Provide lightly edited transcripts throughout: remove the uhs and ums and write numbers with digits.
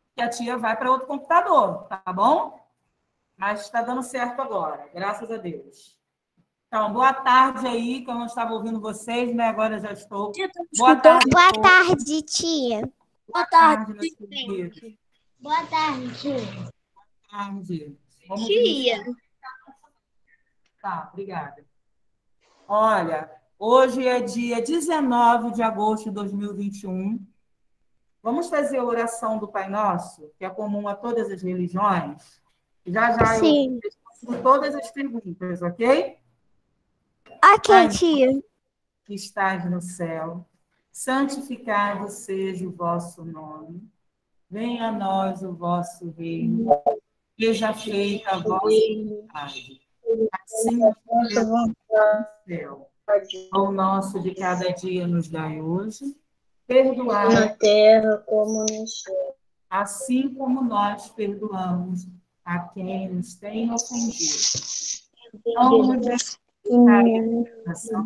que a tia vai para outro computador, tá bom? Mas está dando certo agora, graças a Deus. Então, boa tarde aí, que eu não estava ouvindo vocês, né? Agora já estou. Boa tarde. Boa tarde, tia. Boa tarde, meus queridos. Boa tarde, tia. Boa tarde. Vamos Tia. iniciar. Tá, obrigada. Olha, hoje é dia 19 de agosto de 2021. Vamos fazer a oração do Pai Nosso, que é comum a todas as religiões. Já já eu Sim. respondo todas as perguntas, ok? Ok, Pai tia. que estás no céu, santificado seja o vosso nome. Venha a nós o vosso reino. Seja feita a vossa vontade, assim como no céu. O nosso de cada dia nos dai hoje. Perdoai Na terra como no céu. assim como nós perdoamos a quem nos tem ofendido. Não nos deixe cair em tentação,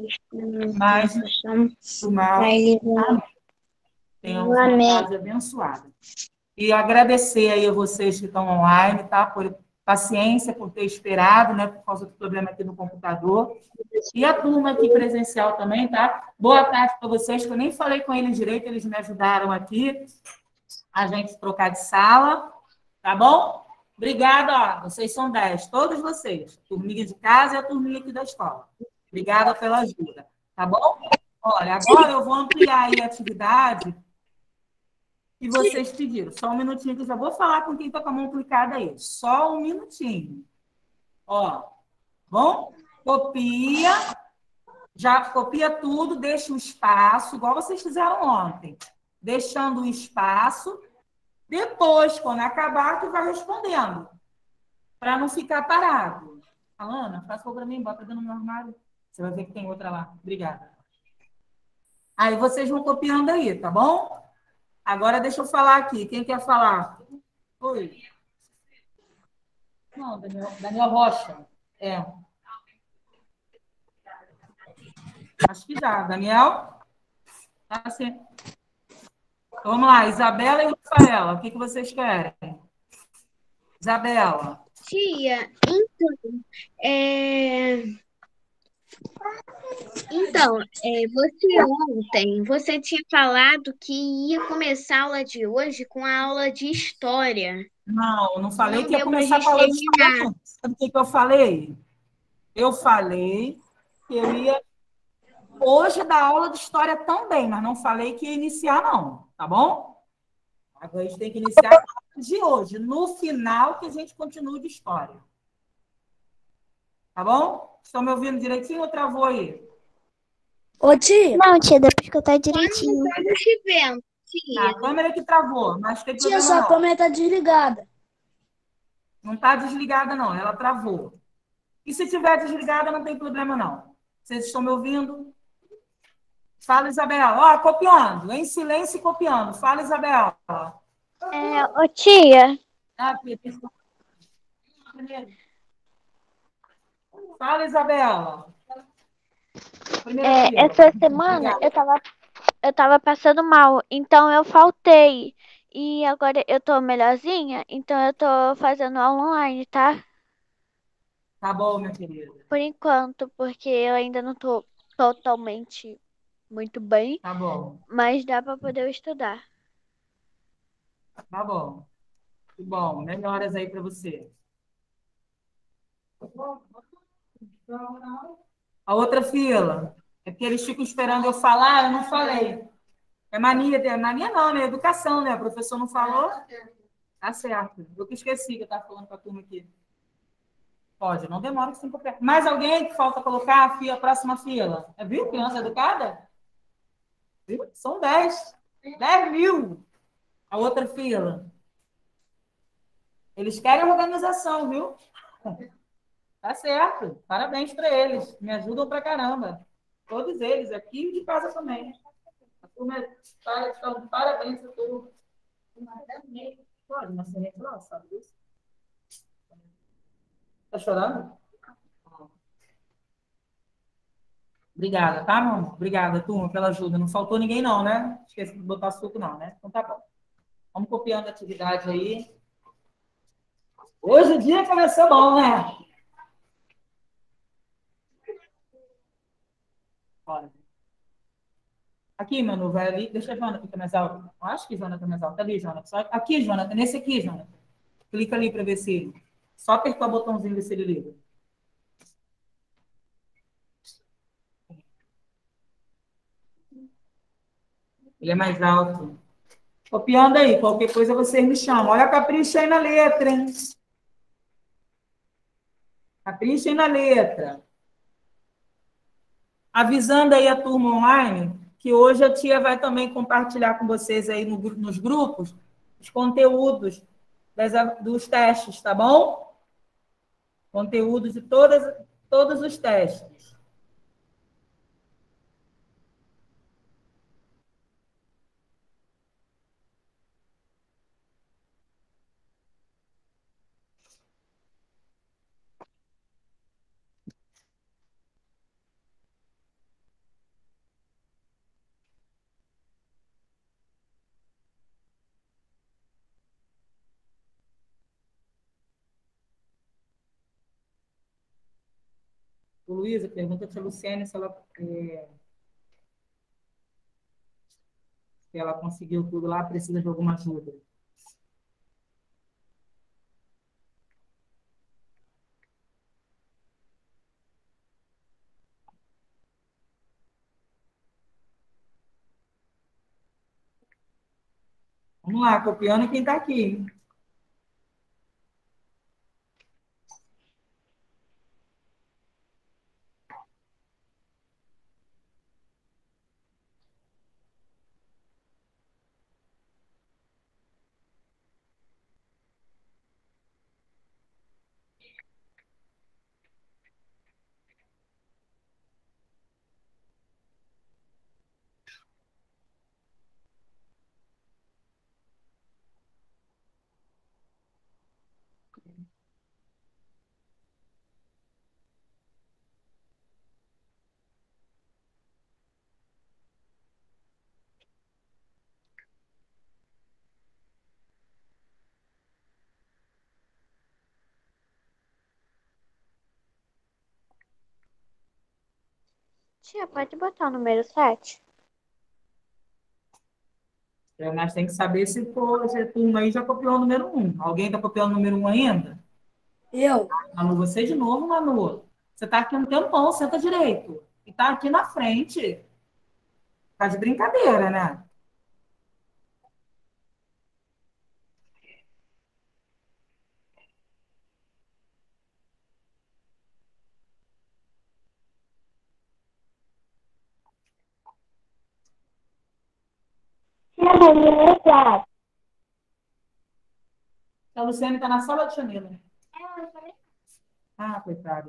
mas do mal. Amém. Tenhamos uma tarde abençoada. E agradecer aí a vocês que estão online, tá? Por paciência, por ter esperado, né? Por causa do problema aqui no computador. E a turma aqui presencial também, tá? Boa tarde para vocês, que eu nem falei com eles direito, eles me ajudaram aqui a gente trocar de sala, tá bom? Obrigada, ó, vocês são 10, todos vocês. Turminha de casa e a turminha aqui da escola. Obrigada pela ajuda, tá bom? Olha, agora eu vou ampliar aí a atividade que vocês pediram. Só um minutinho que eu já vou falar com quem está com a mão clicada aí. Só um minutinho. Ó, bom? Copia, já copia tudo, deixa um espaço, igual vocês fizeram ontem. Deixando um espaço. Depois, quando acabar, tu vai respondendo. Para não ficar parado. Alana, faz favor para mim, bota dentro do meu armário. Você vai ver que tem outra lá. Obrigada. Aí vocês vão copiando aí, tá bom? Agora deixa eu falar aqui. Quem quer falar? Oi. Não, Daniel Rocha. É. Acho que já. Daniel? Tá assim. Vamos lá, Isabela e Rafaela. O que vocês querem? Isabela. Tia, você ontem, você tinha falado que ia começar a aula de hoje com a aula de história. Não, não falei Não que ia deu pra começar gente com a aula de história, terminar. não. Sabe o que eu falei? Eu falei que eu ia hoje dar aula de história também, mas não falei que ia iniciar, não, tá bom? Agora a gente tem que iniciar a aula de hoje. No final, que a gente continue de história. Tá bom? Estão me ouvindo direitinho ou travou aí? Ô, tia. Não, tia, dá pra escutar direitinho. Estamos te vendo, tia. A câmera que travou, mas não tem Tia, problema sua não. câmera tá desligada. Não está desligada, não. Ela travou. E se tiver desligada, não tem problema, não. Vocês estão me ouvindo? Fala, Isabela. Ó, copiando. Em silêncio e copiando. Fala, Isabela. Ô, tia. Ah, fala, Isabela. Essa semana eu tava passando mal, então eu faltei. E agora eu tô melhorzinha, então eu tô fazendo aula online, tá? Tá bom, minha querida. Por enquanto, porque eu ainda não tô totalmente muito bem, Tá bom. mas dá pra poder estudar. Tá bom. Que bom. Melhoras aí para você. A outra fila. É porque eles ficam esperando eu falar, eu não falei. É mania não, né? Educação, né? O professor não falou. Tá certo. Eu que esqueci que eu estava falando com a turma aqui. Pode, não demora que 5 perto. Mais alguém que falta colocar a próxima fila? Viu? Criança educada? Viu? São 10. 10 mil. A outra fila. Eles querem organização, viu? Tá certo. Parabéns para eles. Me ajudam pra caramba. Todos eles, aqui e de casa também. A turma está de parabéns a turma. Pode, mas você reclama, sabe disso? Tá chorando? Obrigada, tá, meu amor? Obrigada, turma, pela ajuda. Não faltou ninguém, não, né? Esqueci de botar suco, não, né? Então tá bom. Vamos copiando a atividade aí. Hoje o dia começou bom, né? Olha. Aqui, Manu, vai ali. Deixa a Jonathan aqui mais alto. Acho que Jonathan mais alto. Ali, Jonathan. Só aqui, Jonathan. Nesse aqui, Jonathan. Clica ali para ver se... Só apertar o botãozinho e ver se ele liga. Ele é mais alto. Copiando aí. Qualquer coisa vocês me chamam. Olha a capricha aí na letra, hein? Capricha aí na letra. Avisando aí a turma online que hoje a tia vai também compartilhar com vocês aí nos grupos os conteúdos dos testes, tá bom? Conteúdos de todos os testes. O Luísa pergunta para a Luciene se ela conseguiu tudo lá, precisa de alguma ajuda. Vamos lá, copiando quem está aqui. Tia, pode botar o número 7? Mas tem que saber se a turma aí já copiou o número 1. Alguém está copiando o número 1 ainda? Eu. Manu, você de novo, Manu. Você está aqui um tempão, senta direito. E está aqui na frente. Tá de brincadeira, né? Tia, número 4. A Luciane está na sala de Chanila. Ah, coitada.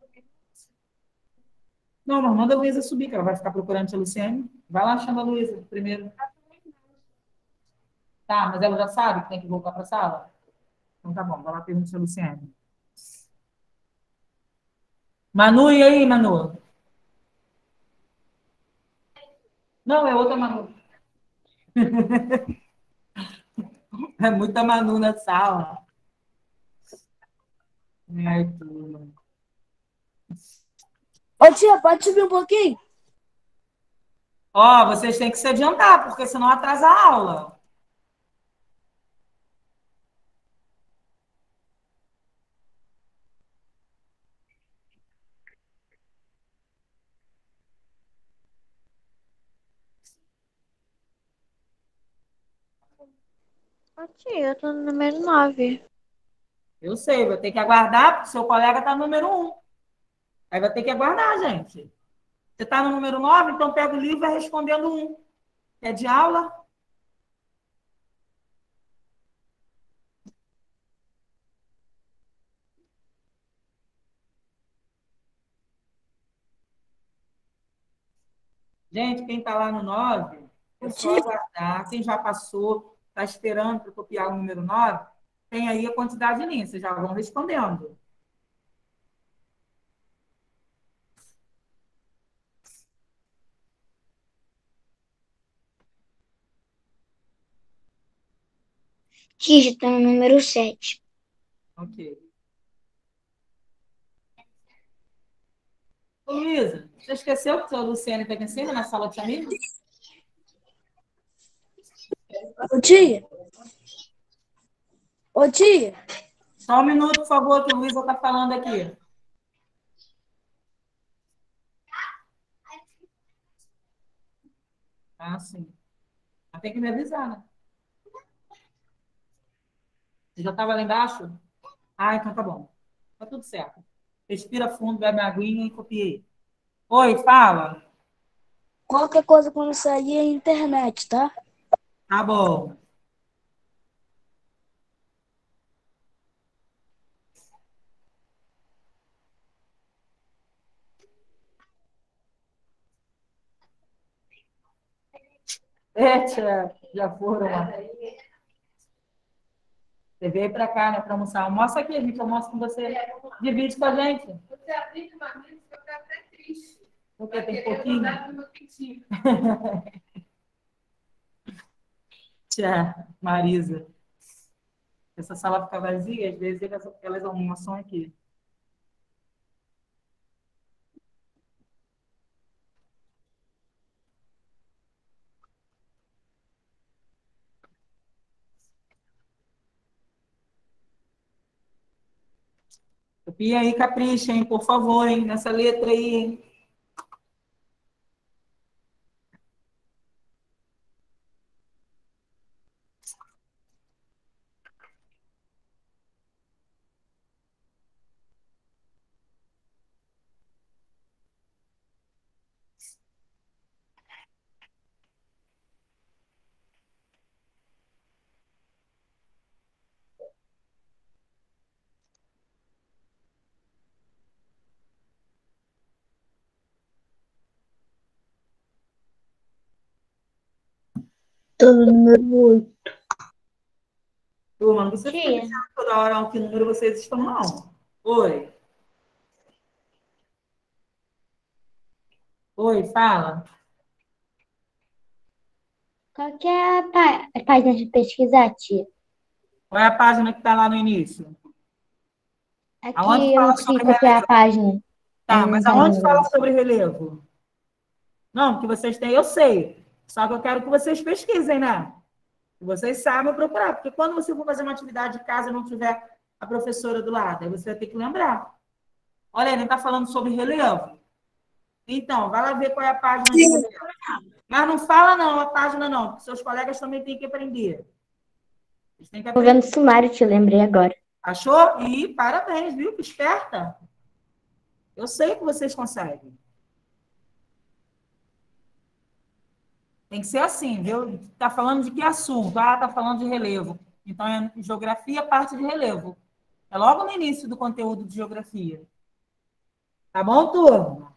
Não, mas manda a Luísa subir, que ela vai ficar procurando a Luciane. Vai lá, chama a Luísa primeiro. Tá, mas ela já sabe que tem que voltar para a sala? Então tá bom, vai lá perguntar a Luciane. Manu, e aí, Manu? Não, é outra Manu. É muita Manu na sala. Ai, turma. Ô, tia, pode subir um pouquinho? Ó, vocês têm que se adiantar, porque senão atrasa a aula. Ô, tia, eu tô no número 9. Eu sei, vou ter que aguardar, porque seu colega está no número 1. Aí vai ter que aguardar, gente. Você está no número 9, então pega o livro e vai respondendo 1. É de aula? Gente, quem está lá no 9, é só aguardar. Quem já passou, está esperando para copiar o número 9, tem aí a quantidade de linhas, vocês já vão respondendo. Dígito no número 7. Ok. Ô, Luísa, você esqueceu que a Luciane está aqui em cima, na sala de amigos? Ô, tia. Ô, tia. Só um minuto, por favor, que o Luísa está falando aqui. Ah, sim. Mas tem que me avisar, né? Você já estava lá embaixo? Ah, então tá bom. Tá tudo certo. Respira fundo, bebe uma aguinha e copiei. Oi, fala. Qualquer coisa quando sair é internet, tá? Tá bom. Tia, já foram lá. Você veio para cá, né, para almoçar. Almoça aqui, a gente almoça com você. Divide com a gente. Você abriu uma mesa, eu fico até triste. Porque tem pouquinho. Tia, Marisa. Essa sala fica vazia, às vezes elas almoçam aqui. Copia aí, capricha, hein, por favor, hein, nessa letra aí, hein. Tô no número 8. Turma, não precisa ficar Tia, dizendo toda hora que número vocês estão, não. Oi. Oi, fala. qual que é a página de pesquisar, tia? Qual é a página que está lá no início? Aonde Aqui eu não fala consegui sobre copiar a relevo? página. Aí Tá, não mas tá no aonde fala negócio. sobre relevo? Não, que vocês têm, eu sei. Só que eu quero que vocês pesquisem, né? Que vocês saibam procurar. Porque quando você for fazer uma atividade de casa e não tiver a professora do lado, aí você vai ter que lembrar. Olha, ele está falando sobre relevo. Então, vai lá ver qual é a página de relevo. Mas não fala não, a página não, porque seus colegas também têm que aprender. Eles têm que Tô vendo aprender. o sumário, te lembrei agora. Achou? E parabéns, viu? Que esperta. Eu sei que vocês conseguem. Tem que ser assim, viu? Está falando de que assunto? Ah, está falando de relevo. Então, é geografia, parte de relevo. É logo no início do conteúdo de geografia. Tá bom, turma?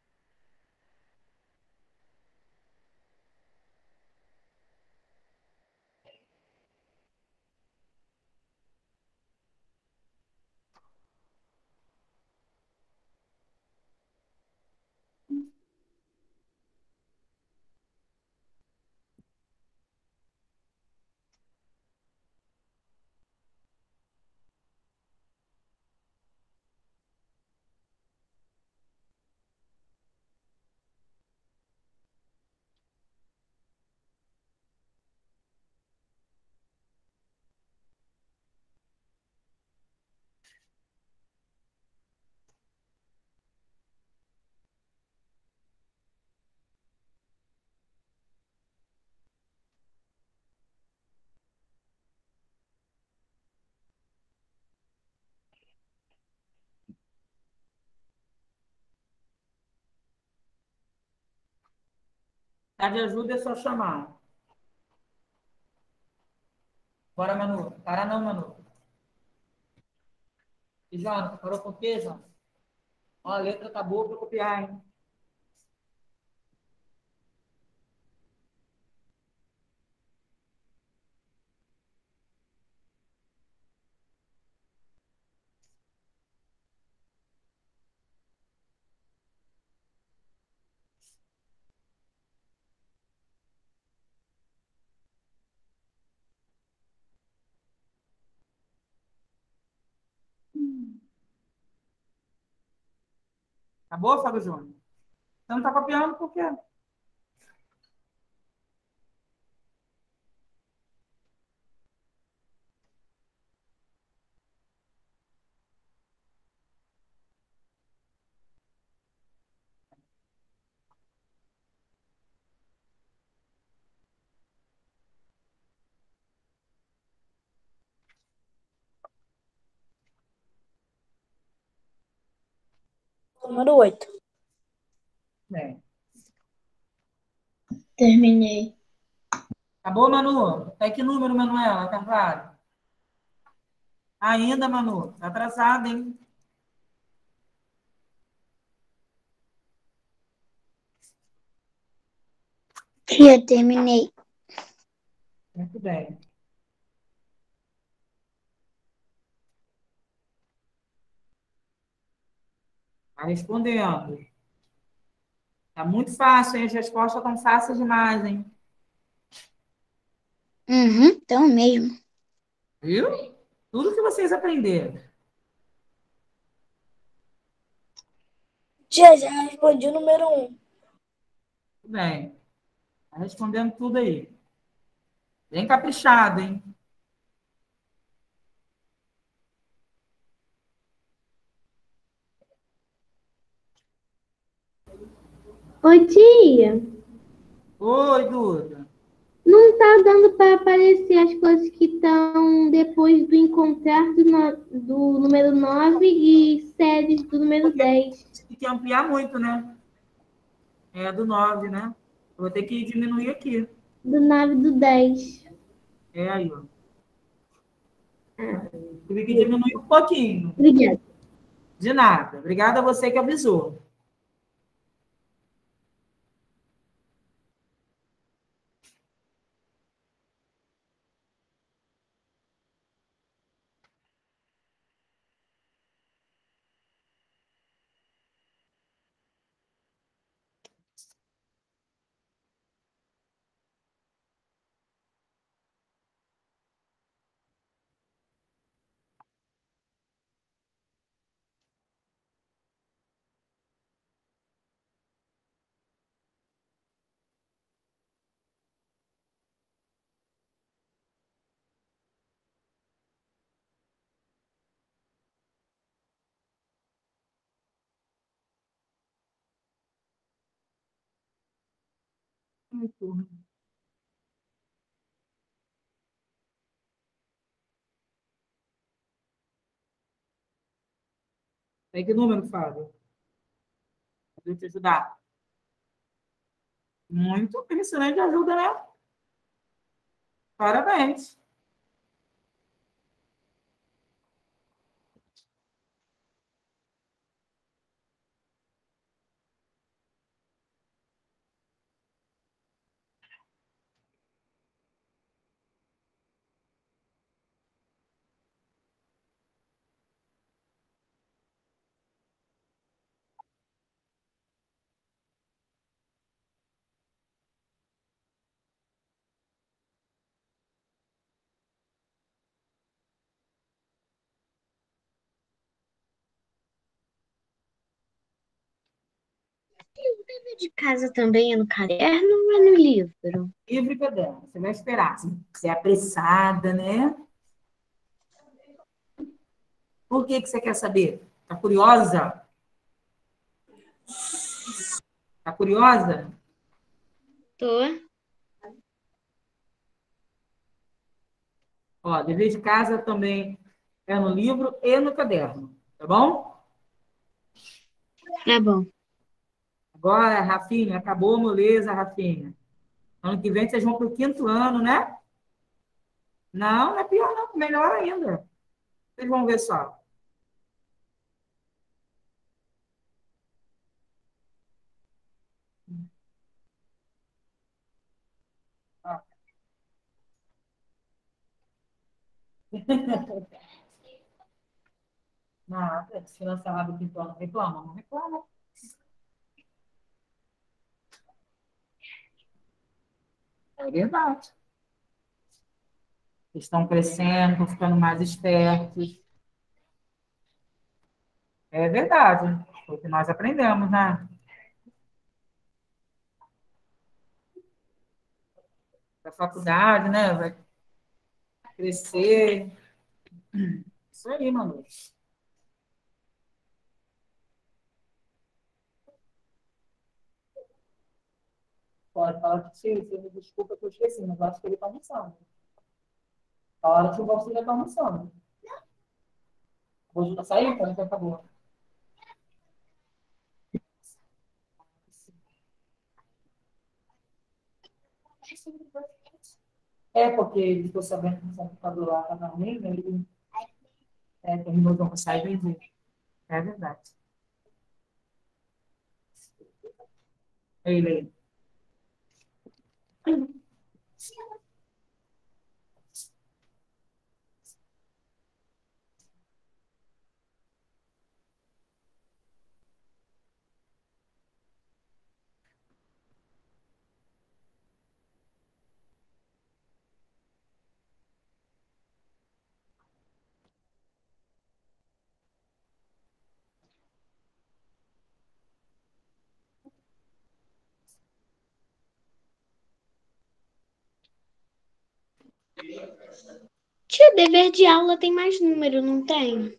Tá de ajuda é só chamar. Bora, Manu. Para não, Manu. E, Jona, parou com o quê, Jona? Ó, a letra tá boa para copiar, hein? Acabou, Fábio Júnior? Você não está copiando por quê? Número 8. Bem. Terminei. Acabou, Manu? Tá que número, Manuela Carvalho? Ainda, Manu? Tá atrasada, hein? Tia, terminei. Muito bem. Tá respondendo. Tá muito fácil, hein? As respostas estão fáceis demais, hein? Então mesmo. Viu? Tudo que vocês aprenderam. Tia, já respondi o número 1. Muito bem. Tá respondendo tudo aí. Bem caprichado, hein? Oi, tia. Oi, Duda. Não tá dando para aparecer as coisas que estão depois do encontrar do número 9 e séries do número Porque 10. tem que ampliar muito, né? É do 9, né? Eu vou ter que diminuir aqui. Do 9 e do 10. É aí, ó. Tive que diminuir um pouquinho. Obrigada. De nada. Obrigada a você que avisou. Tem que número, Fábio? Vou te ajudar. Muito impressionante ajuda, né? Parabéns. O dever de casa também é no caderno ou é no livro? Livre caderno. Você vai esperar. Você é apressada, né? Por que você quer saber? Tá curiosa? Tá curiosa? Tô. Ó, dever de casa também é no livro e no caderno, tá bom? Tá bom. Agora, Rafinha, acabou a moleza, Rafinha. Ano que vem vocês vão para o quinto ano, né? Não, não é pior, não. Melhor ainda. Vocês vão ver só. Ó. Nada, se lançar lá do quinto ano, reclama, não reclama. É verdade. Eles estão crescendo, estão ficando mais espertos. É verdade. Foi o que nós aprendemos, né? Da faculdade, né? Vai crescer. Isso aí, Manu. Pode falar que sim, você me desculpa que eu esqueci, mas eu acho que ele está almoçando. A hora que o Valci já está almoçando. Vou ajudar a sair, então acabou. É, porque ele ficou sabendo que o computador lá estava ruim, ele terminou de almoçar e veio. É verdade. Ele. Tia, dever de aula tem mais número, não tem?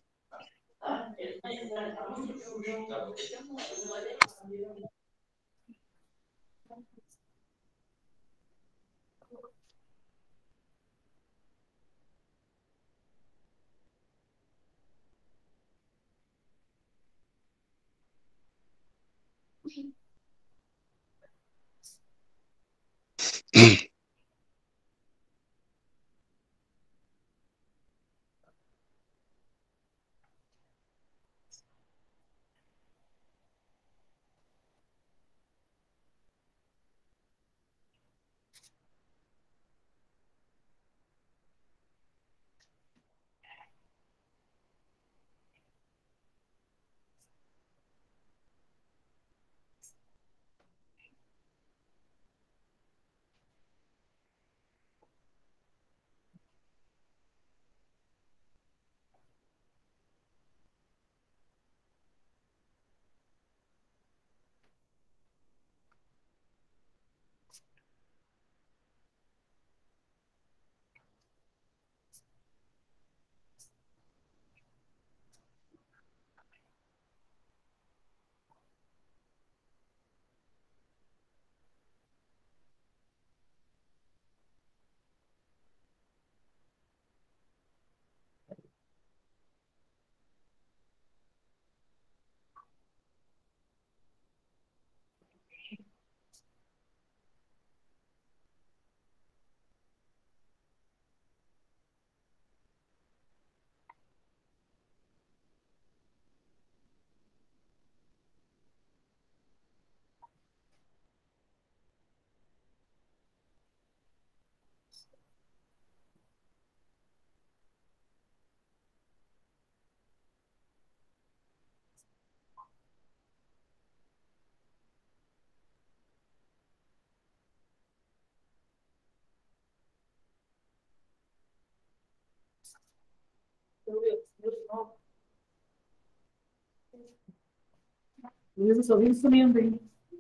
Luísa, seu vídeo sumindo, hein?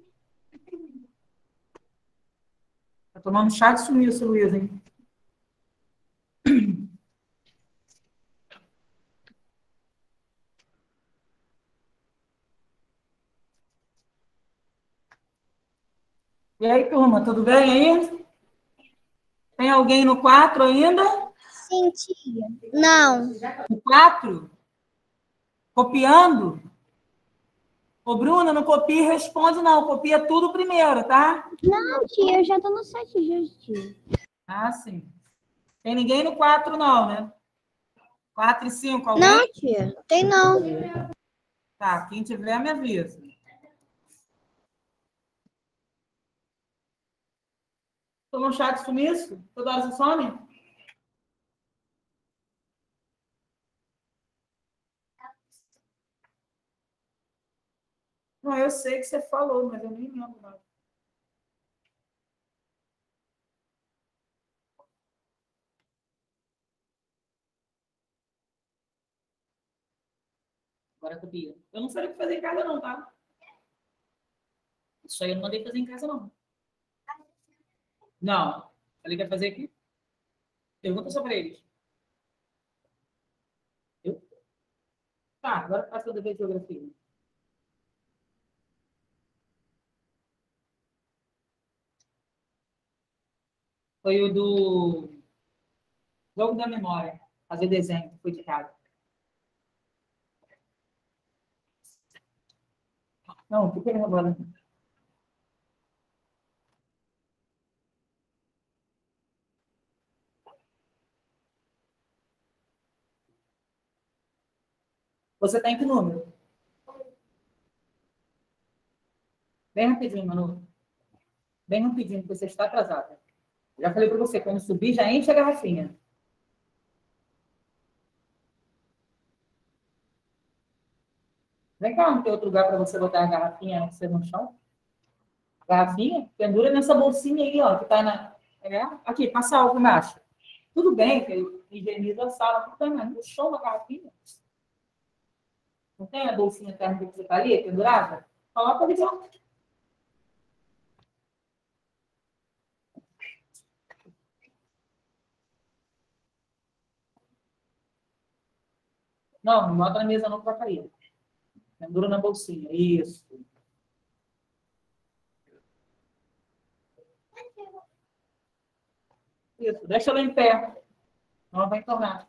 Tá tomando chá de sumiço, Luísa, hein? E aí, turma, tudo bem aí? Tem alguém no 4 ainda? Sim, tia. Não. No 4? Copiando? Ô, Bruna, não copia e responde, não. Copia tudo primeiro, tá? Não, tia, eu já tô no 7 dias, tia. Ah, sim. Tem ninguém no 4, não, né? 4 e 5, alguém? Não, tia, tem não. Tá, quem tiver, me avisa. Tomou chá de sumiço? Toda hora você some? Não, eu sei que você falou, mas eu nem lembro mais. Agora copia. Eu não falei que fazer em casa, não, tá? Isso aí eu não mandei fazer em casa, não. Não. Falei que ia fazer aqui. Pergunta só para eles. Eu? Tá, agora faça o dever de geografia. Foi o do jogo da memória. Fazer desenho, que foi de casa. Não, fica agora. Você tem que número? Bem rapidinho, Manu. Bem rapidinho, porque você está atrasada. Já falei para você, quando subir, já enche a garrafinha. Vem cá, não tem outro lugar para você botar a garrafinha você no chão? Garrafinha? Pendura nessa bolsinha aí, ó, que tá na... É? Aqui, passa algo embaixo. Tudo bem, que higieniza a sala, tudo bem, mas no chão da garrafinha. Não tem a bolsinha térmica que você tá ali, pendurada? Coloca ali dentro. Não, não bota na mesa não, que vai cair. Pendura na bolsinha, isso. Isso, deixa ela em pé. Não vai tornar.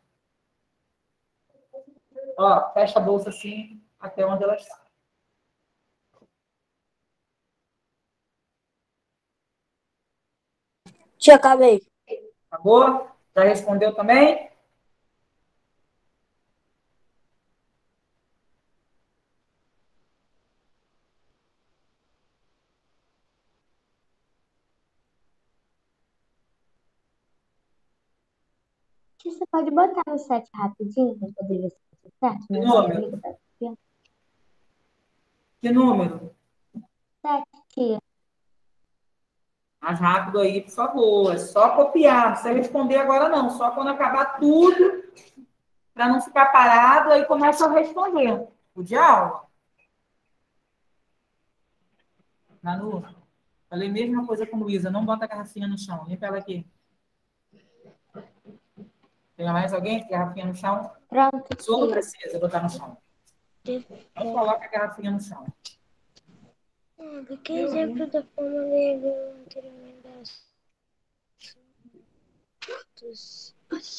Ó, fecha a bolsa assim, até onde ela está. Tia, acabei. Acabou? Já respondeu também? Tia, você pode botar no set rapidinho para poder ver se tá certo? Que Minha número? amiga tá copiando. Que número? 7, tia. Mais rápido aí, por favor. É só copiar. Não precisa responder agora, não. Só quando acabar tudo, para não ficar parado, aí começa a responder. O de aula. Manu, falei a mesma coisa com a Luísa. Não bota a garrafinha no chão. Limpa ela aqui. Tem mais alguém com garrafinha no chão? Pronto, Sua não tia. precisa botar no chão. Não coloca a garrafinha no chão. Que exemplo da forma legal anteriormente dos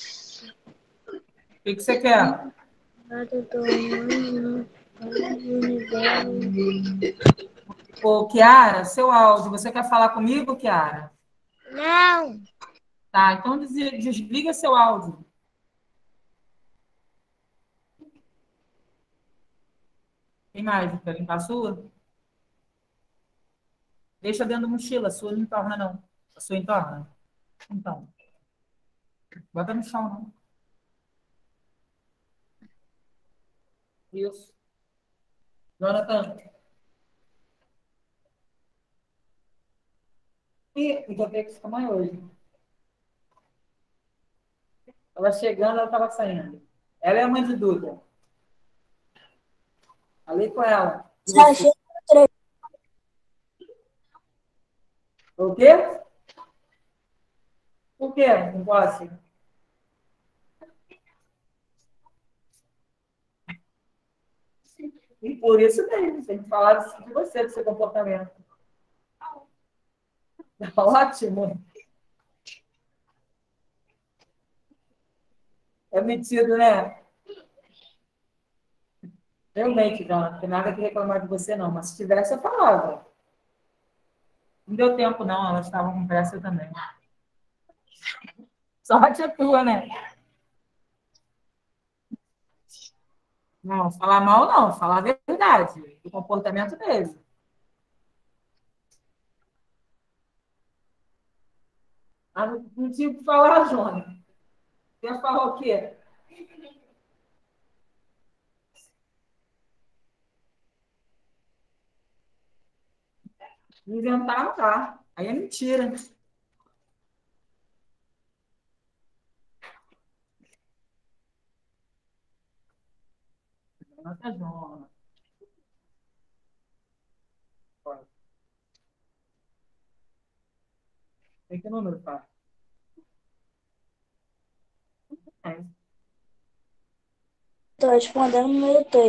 O que você quer? do humano no universo. Ô, Kiara, seu áudio. Você quer falar comigo, Kiara? Não! Tá, então desliga seu áudio. Tem mais? Quer limpar a sua? Deixa dentro da mochila. A sua não entorna, não. A sua entorna? Então. Bota no chão, não. Isso. Jonathan. Ih, eu já veio com esse tamanho hoje. Ela chegando, ela estava saindo. Ela é a mãe de Duda. Falei com ela. E Já você? achei. O quê? Por quê? Não posso? E por isso mesmo, tem que falar de você, do seu comportamento. Tá ótimo. É metido, né? Realmente, Dona, não tem nada que reclamar de você, não. Mas se tivesse, eu falava. Não deu tempo, não. Elas estavam com pressa também. Sorte é tua, né? Não, falar mal, não. Falar a verdade. O comportamento deles. Ah, não tinha o que falar, Jônia. Você ia falar o quê? Inventar não dá. Aí é mentira. Jonathan, Jonathan. Tem que número, tá? Estou respondendo no número 3.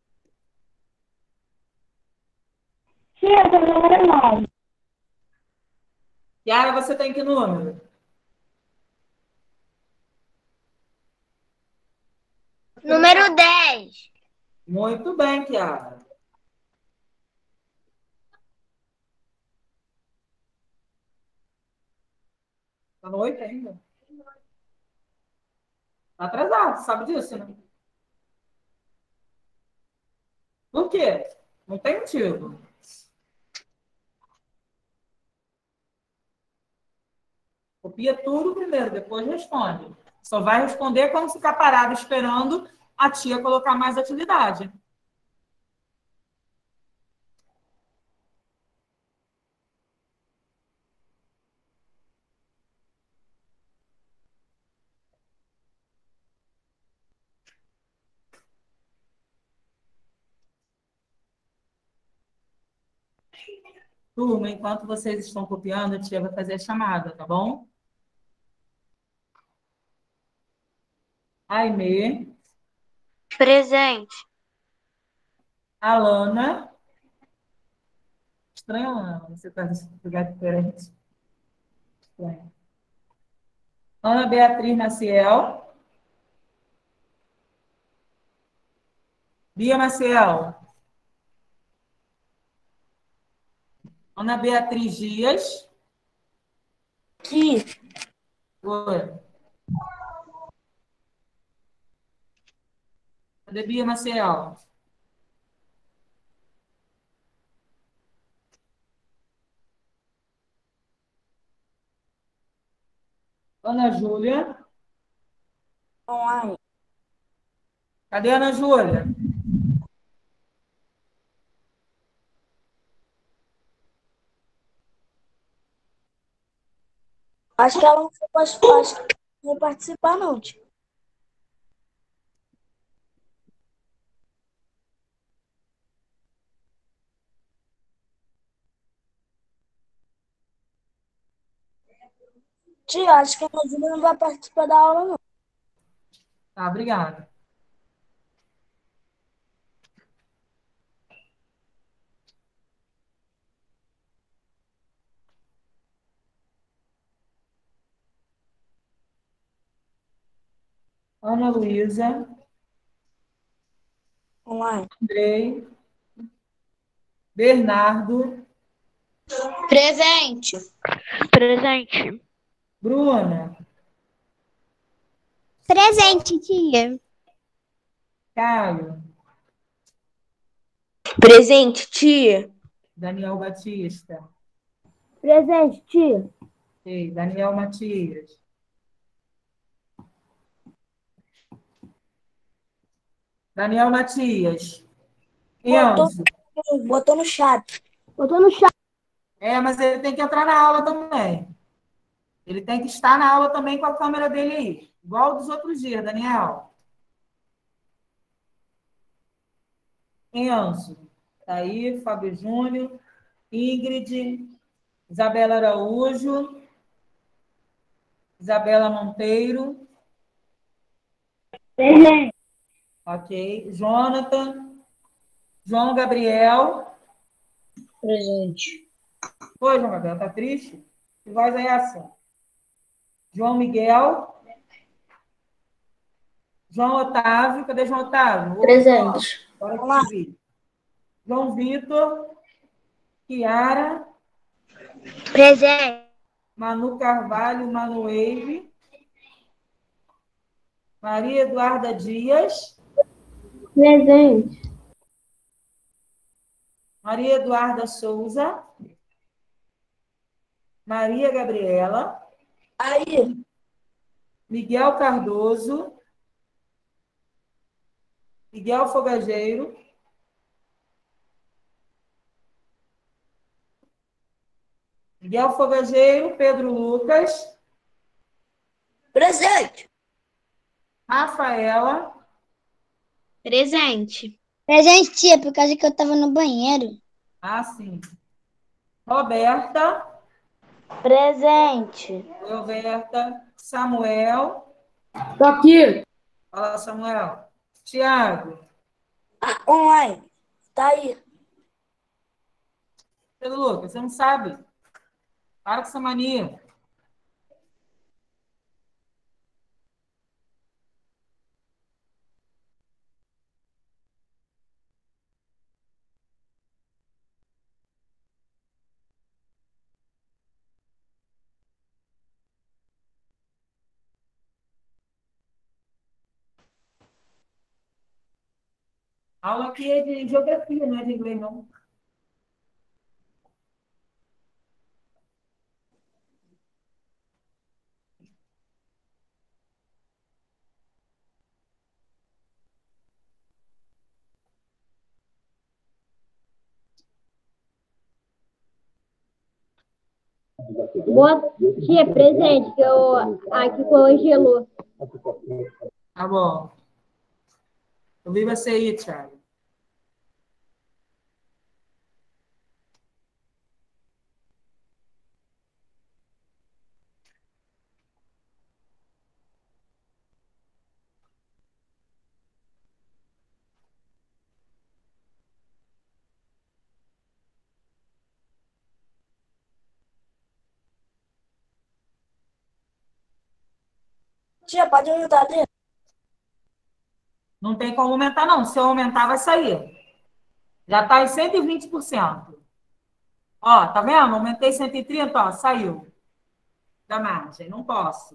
Sim, eu tô no número 9. Kiara, você tem que número? Número 10. Muito bem, Kiara. Tá no 8 ainda? Tá atrasado, sabe disso, né? Por quê? Não tem motivo. Copia tudo primeiro, depois responde. Só vai responder quando ficar parado esperando a tia colocar mais atividade. Turma, enquanto vocês estão copiando, a tia vai fazer a chamada, tá bom? Aimee, Presente. Alana. Estranho, Alana, você está em lugar diferente. Estranho. Ana Beatriz Maciel. Bia Maciel. Ana Beatriz Dias. Aqui. Oi. Cadê Bia Maciel? Ana Júlia. Online. Cadê a Ana Júlia? Acho que ela não foi participar, acho que não vai participar, não, tio. Tia, acho que a Ana não vai participar da aula, não. Tá, obrigada. Ana Luísa. Online. Andrei. Bernardo. Presente. Presente. Bruna. Presente, tia. Caio. Presente, tia. Daniel Batista. Presente, tia. Ei, Daniel Matias. Daniel Matias. Enzo. Botou no chat. Botou no chat. Mas ele tem que entrar na aula também. Ele tem que estar na aula também com a câmera dele aí. Igual dos outros dias, Daniel. Enzo. Tá aí, Fábio Júnior. Ingrid. Isabela Araújo. Isabela Monteiro. Presente. Ok. Jonathan. João Gabriel. Presente. Oi, João Gabriel, tá triste? Que voz é essa? João Miguel. João Otávio. Cadê João Otávio? Presente. Bora que te vi. João Vitor. Kiara. Presente. Manu Carvalho, Manoeve. Maria Eduarda Dias. Presente. Maria Eduarda Souza. Maria Gabriela. Aí. Miguel Cardoso. Miguel Fogageiro. Miguel Fogageiro, Pedro Lucas. Presente. Rafaela. Presente. Presente, tia, por causa que eu tava no banheiro. Ah, sim. Roberta. Presente. Roberta. Samuel. Tô aqui. Fala, Samuel. Tiago. Online. Tá aí. Pedro Lucas, você não sabe. Para com essa mania. A aula aqui é de geografia, não é de inglês, não. Boa tia, presente, que eu aqui congelou. Tá bom. Eu vi você aí, Thiago. Tia, pode ajudar ali? Não tem como aumentar, não. Se eu aumentar, vai sair. Já está em 120%. Ó, tá vendo? Aumentei 130, ó, saiu da margem. Não posso.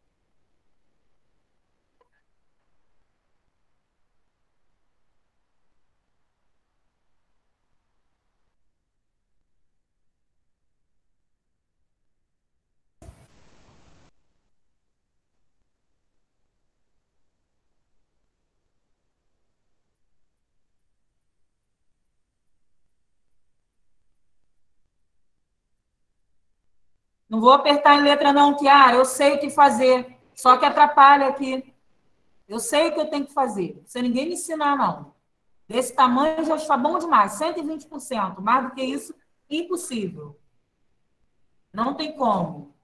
Não vou apertar em letra, não, Kiara. Eu sei o que fazer. Só que atrapalha aqui. Eu sei o que eu tenho que fazer. Sem ninguém me ensinar, não. Desse tamanho já está bom demais. 120%. Mais do que isso, impossível. Não tem como.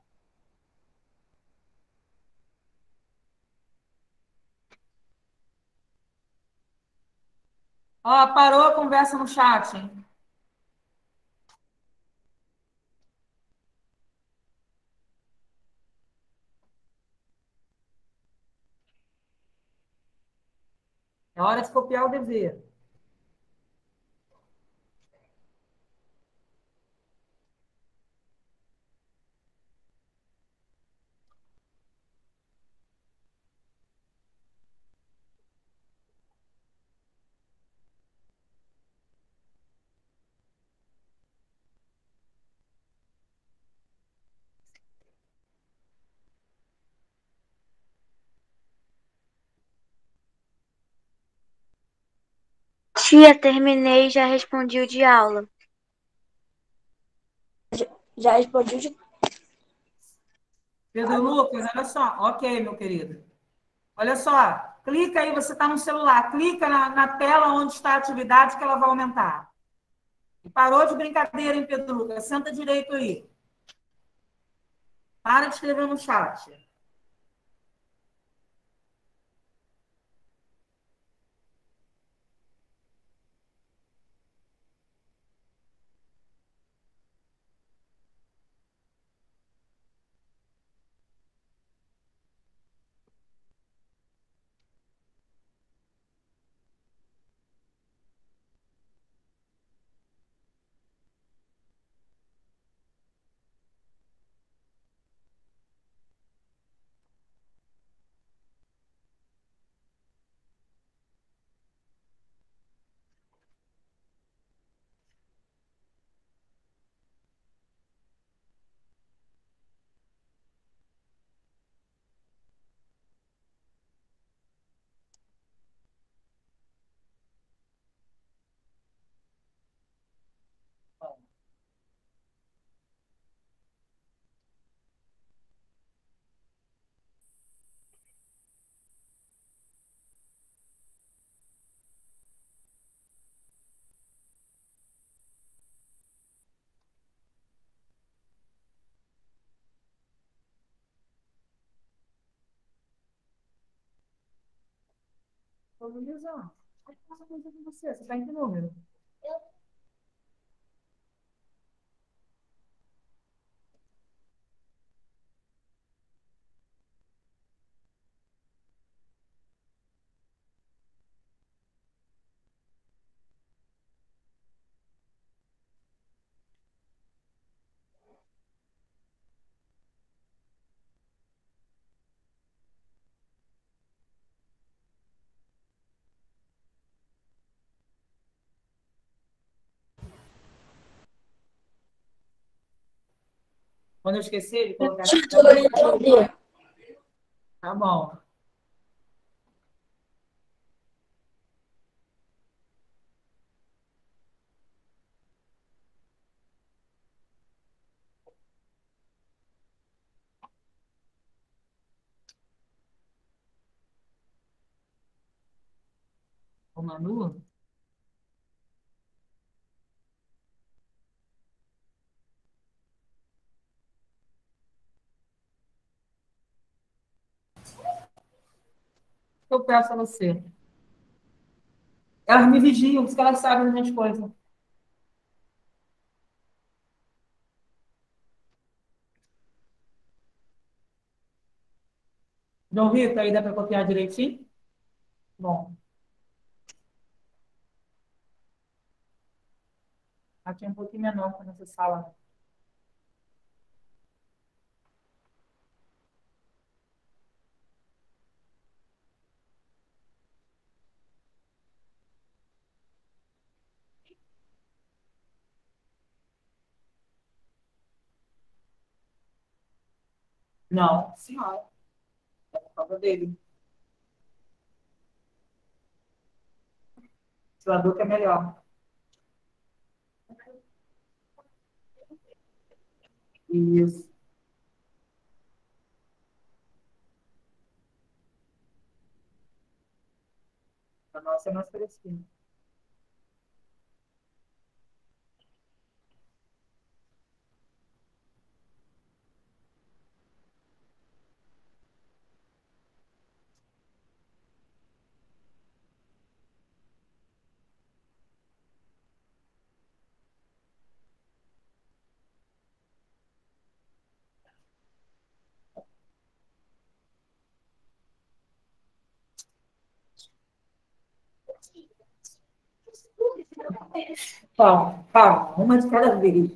Ó, parou a conversa no chat, hein? É hora de copiar o dever. Tia, terminei e já respondi o de aula. Já respondi de... Pedro Lucas, olha só. Ok, meu querido. Olha só. Clica aí, você está no celular. Clica na tela onde está a atividade que ela vai aumentar. E parou de brincadeira, hein, Pedro Lucas? Senta direito aí. Para de escrever no chat. Luísa, o que passa coisa com você? Você está em que número? Quando eu esquecer de colocar aqui, tá bom. O Manu? Eu peço a você. Elas me vigiam, porque elas sabem das minhas coisas. João Vitor, aí dá para copiar direitinho? Bom. Aqui é um pouquinho menor que nessa sala. Não, senhora. É por causa dele. Seu adulto é melhor. Isso. A nossa é mais fresquinha. Calma, calma. Uma de cada vez.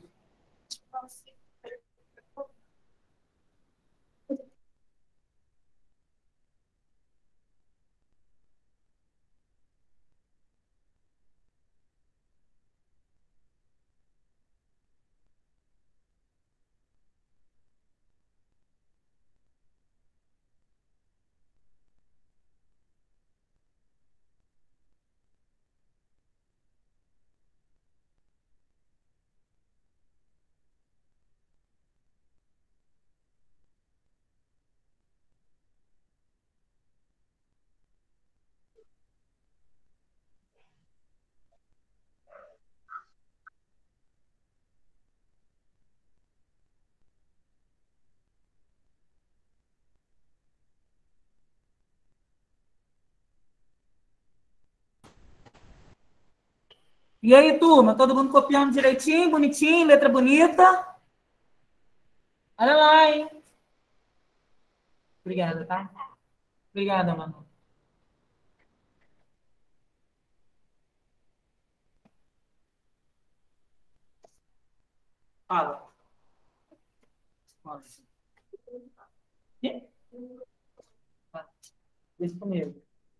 E aí, turma? Todo mundo copiando direitinho, bonitinho, letra bonita? Olha lá, hein? Obrigada, tá? Obrigada, Manu. Fala. Nossa. Deixa comigo.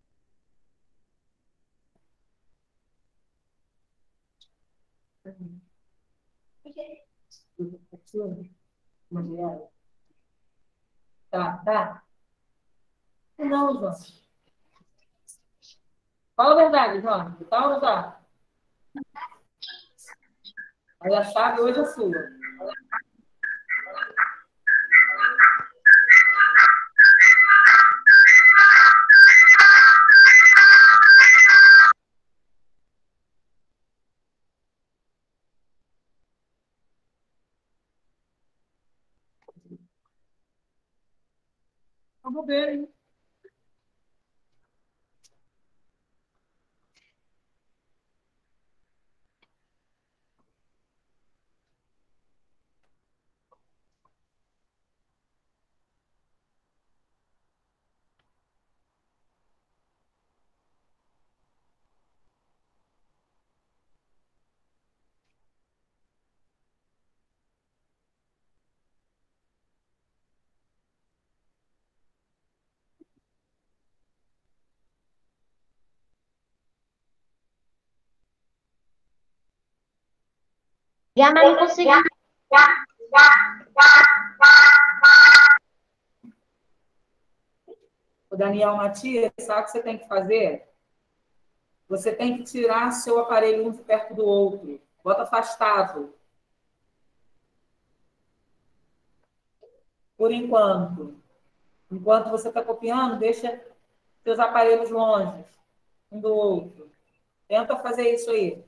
Tá, tá. Não, João. Fala a verdade, João. Tá ou não tá? Aí a chave hoje é sua. Vamos ver, hein? Já, mas não consegui. O Daniel Matias, sabe o que você tem que fazer? Você tem que tirar seu aparelho um de perto do outro. Bota afastado. Por enquanto. Enquanto você está copiando, deixa seus aparelhos longe um do outro. Tenta fazer isso aí.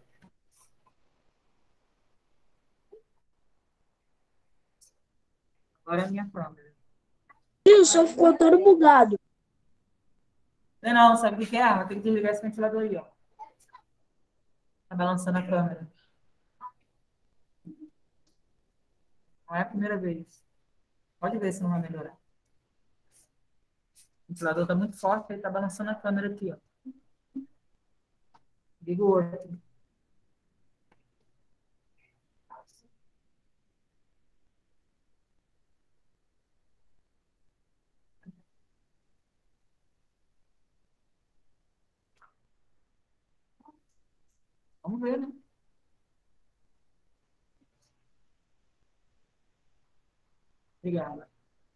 Agora é a minha câmera. Ih, só ficou todo bugado. Não, sabe o que é? Vai ter que desligar esse ventilador aí, ó. Tá balançando a câmera. Não é a primeira vez. Pode ver se não vai melhorar. O ventilador está muito forte, ele está balançando a câmera aqui, ó. Liga o outro. Vamos ver, né? Obrigada.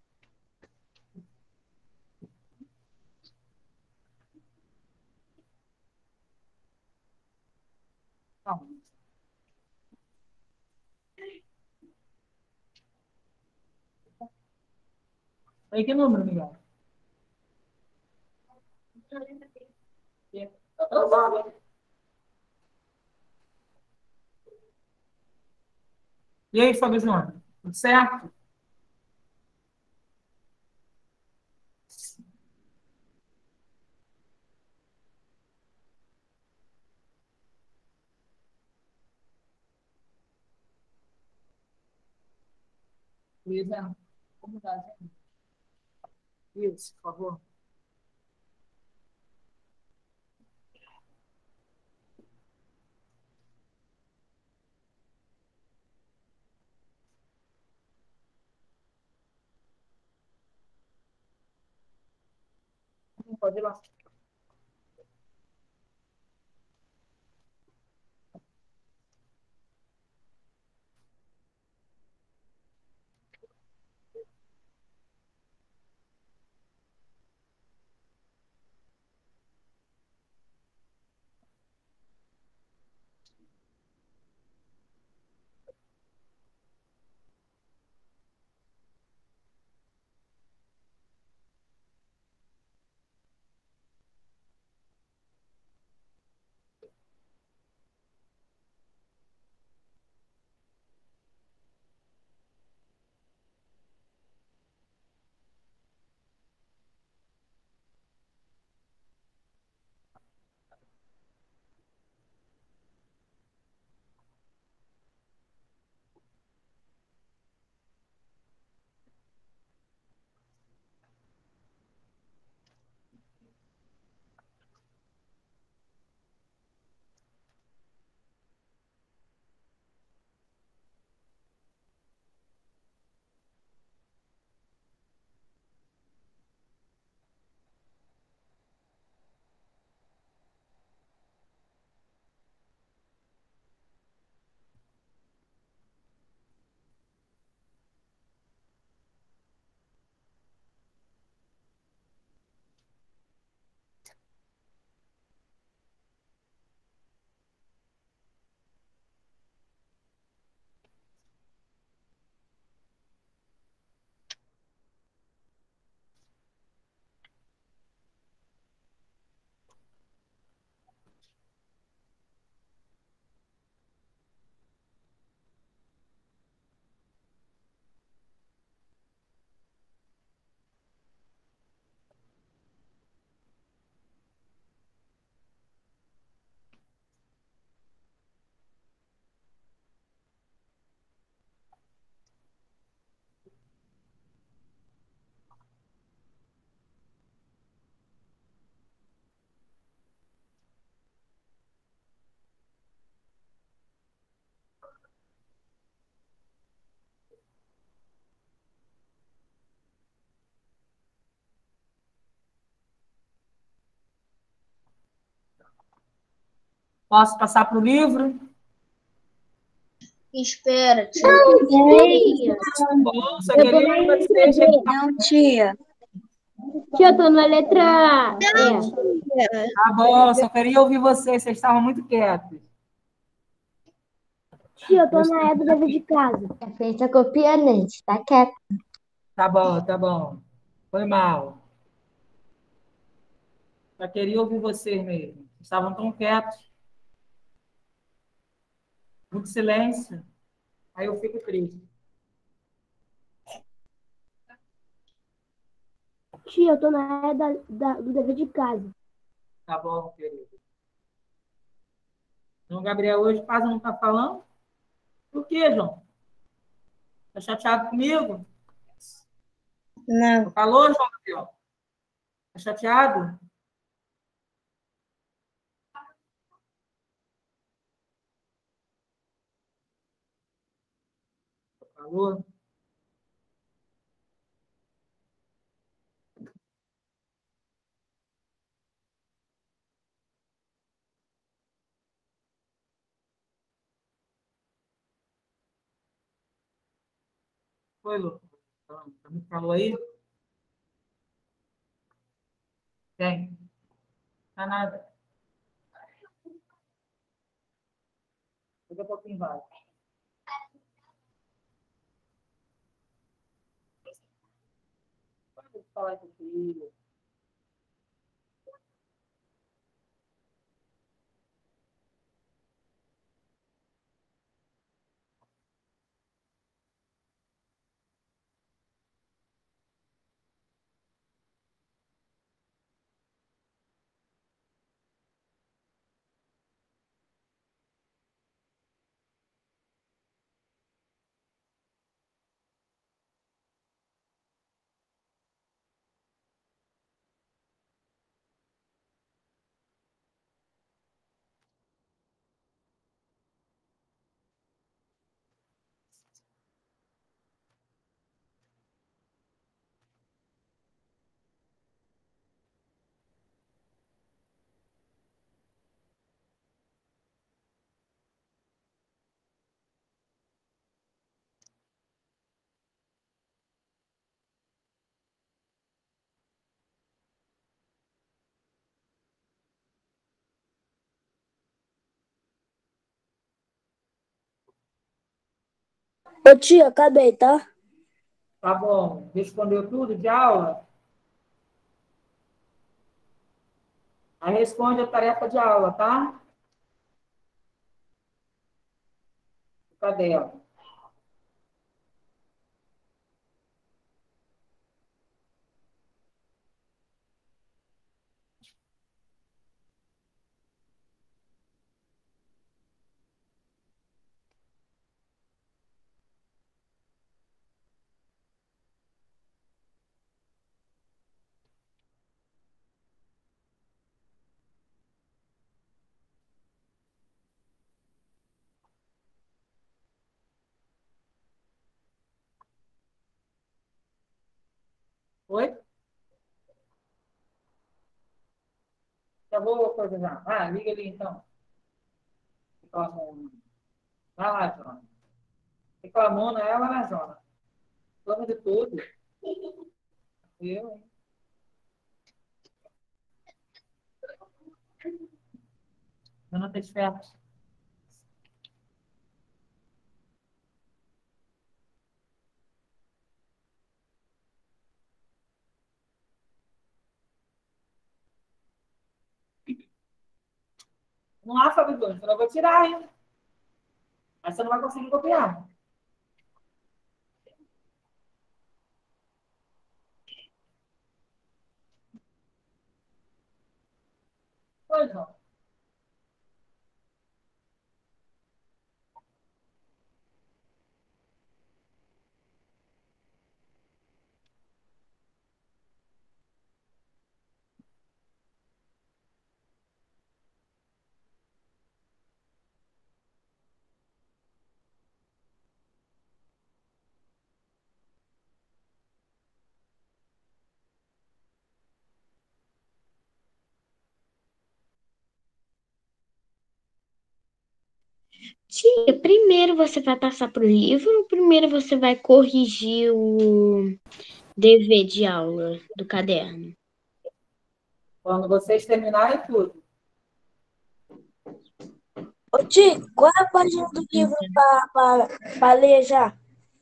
Tá. Aí que número, Miguel? E aí, Fabiozinho? Tudo certo? Luísa, vamos mudar, gente. Isso, por favor. Pode ir lá. Posso passar para o livro? Espera, tia. Tia, Bom, só eu tô queria na que letra você B. Não, tia. Tia, eu tô na letra E. Tá bom, só queria ouvir vocês estavam muito quietos. Tia, eu tô na E do dever de casa. A frente tá copiando, gente. Tá quieto. Tá bom, tá bom. Foi mal. Só queria ouvir vocês mesmo. Vocês estavam tão quietos, muito silêncio. Aí eu fico triste. Tia, eu tô na E do dever de casa. Tá bom, querido. Então, Gabriel, hoje quase não tá falando? Por quê, João? Tá chateado comigo? Não. Falou, João Gabriel? Tá chateado? Falou? Foi, Lu? Então, falou aí? Tem. Tá nada. Daqui a pouquinho vai. Pode falar com o filho. Ô tia, acabei, tá? Tá bom. Respondeu tudo de aula? Aí responde a tarefa de aula, tá? Cadê ela? Oi? Já vou coisa já. Ah, liga ali então. Reclamona. Vai lá, Jona. Reclamona ela, né, Jona? Reclama de tudo. Eu, hein? Eu não tenho esperto. Vamos lá, Fábio Júnior. Eu vou tirar, hein? Mas você não vai conseguir copiar. Pois não. Tia, primeiro você vai passar pro livro ou primeiro você vai corrigir o dever de aula do caderno? Quando vocês terminarem tudo. Ô, Tico, qual é a página do livro para ler já?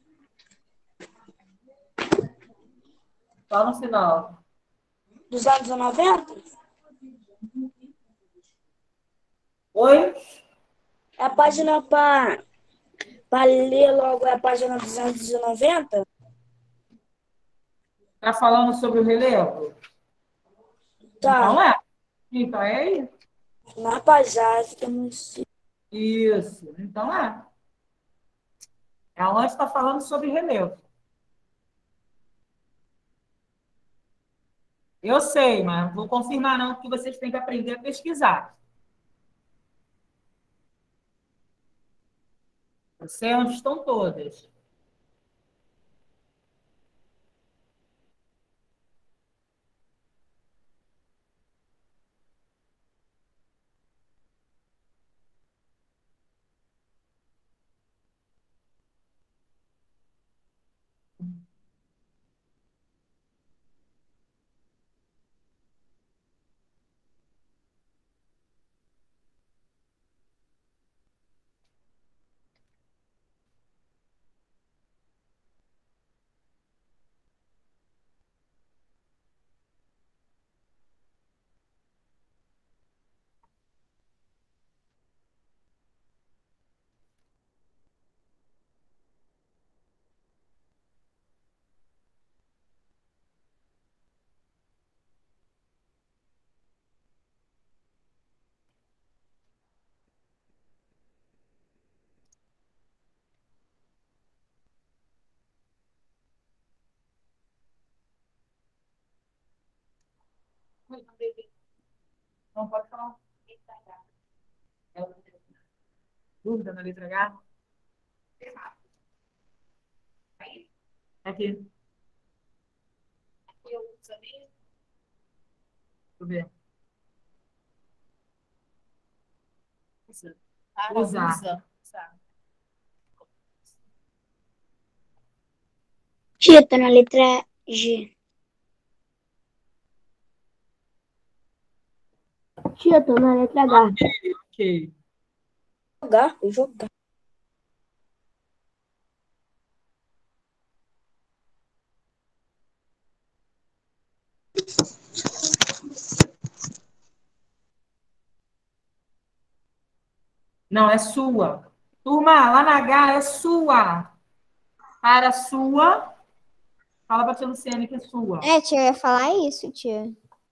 Só no final. Dos anos 90? Oi? É a página para ler logo é a página dos anos 90? Tá falando sobre o relevo? Então Tá. é. Então é isso. Na paisagem, não sei. Isso. Então é. É onde está falando sobre relevo. Eu sei, mas não vou confirmar não, porque vocês têm que aprender a pesquisar. Eu sei onde estão todas. Não pode falar. Dúvida na letra H? Aqui. Deixa eu ver. Usar. Tia, tá na letra G. Tia, tô na letra H. Ok. Jogar. Não, é sua. Turma, lá na H é sua. Para sua. Fala para a tia Luciane que é sua. É, tia, eu ia falar isso, tia.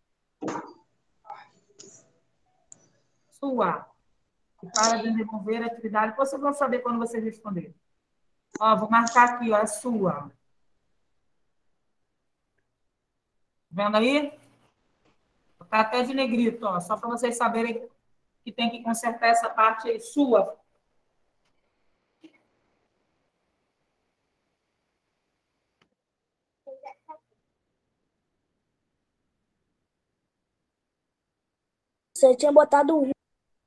Sua. E para desenvolver a atividade. Vocês vão saber quando vocês responderem. Ó, vou marcar aqui, ó, é sua. Vendo aí? Tá até de negrito, ó, só para vocês saberem que tem que consertar essa parte aí, sua. Você tinha botado um.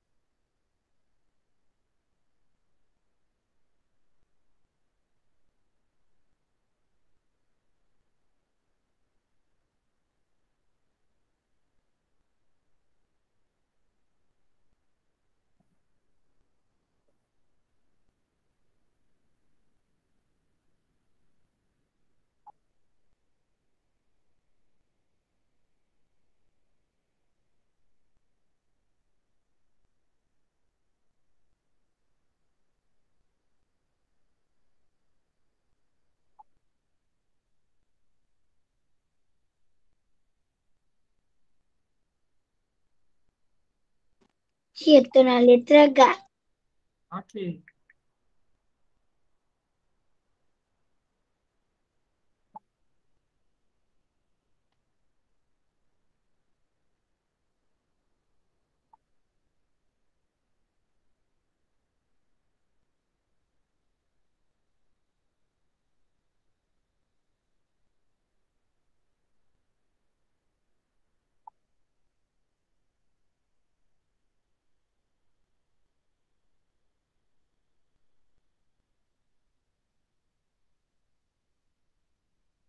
Tia, tô na letra H. Ok.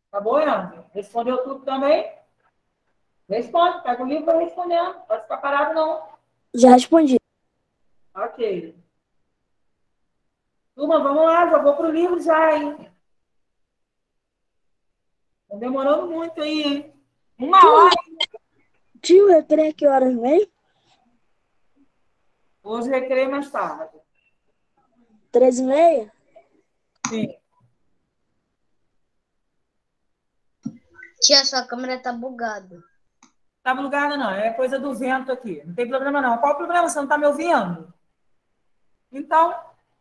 Tá bom, Leandro? Respondeu tudo também? Responde, pega o livro e vai respondendo. Não pode ficar parado, não. Já respondi. Ok. Turma, vamos lá, já vou pro livro já, hein? Tá demorando muito aí, hein? Uma hora. Tio, recreio que horas vem? Hoje recreio mais tarde. 13h30? Sim. Tia, sua câmera tá bugada. Tá bugada, não. É coisa do vento aqui. Não tem problema, não. Qual o problema? Você não tá me ouvindo? Então,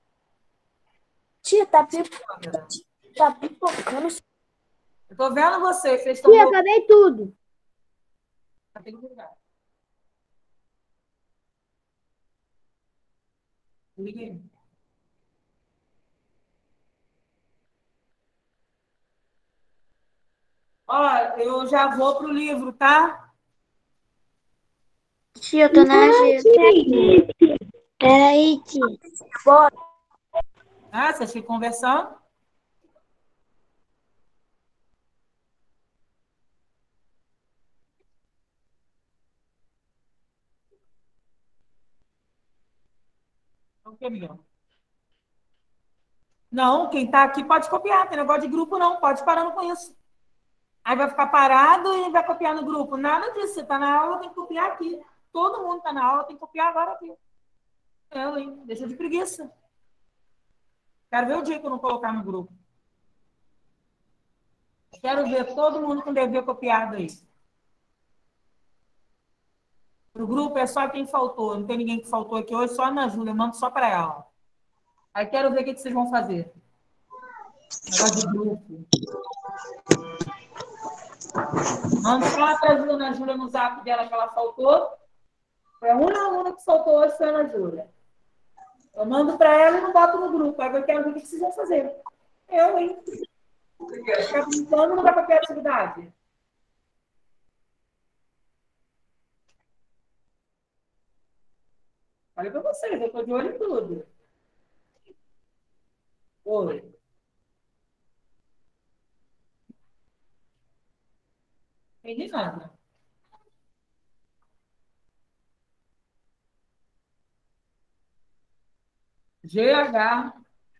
Tia, tá pipocando. eu tô vendo vocês. Vocês estão... Tia, acabei tudo. Tem que ligar. Liguei. Ó, eu já vou pro livro, tá? Tia, eu tô na agenda. Peraí, tia. Bora. Ah, vocês ficam conversando? O que, Miguel? Não, quem tá aqui pode copiar. Tem negócio de grupo, não. Pode ir parando com isso. Aí vai ficar parado e vai copiar no grupo. Nada disso. Você tá na aula, tem que copiar aqui. Todo mundo tá na aula, tem que copiar agora aqui. Eu, hein? Deixa de preguiça. Quero ver o dia que eu não colocar no grupo. Quero ver todo mundo com dever copiado aí. Pro grupo é só quem faltou. Não tem ninguém que faltou aqui hoje, só a Ana Júlia. Eu mando só para ela. Aí quero ver o que vocês vão fazer. Negócio de grupo. Mando só a Ana Júlia no zap dela que ela faltou. Foi a única aluna que faltou hoje, foi a Ana Júlia. Eu mando para ela e não boto no grupo. Aí eu quero ver o que vocês vão fazer. Eu, hein? Ficar brincando não vai para a atividade. Falei para vocês, eu estou de olho em tudo. Oi. Entendi nada. GH.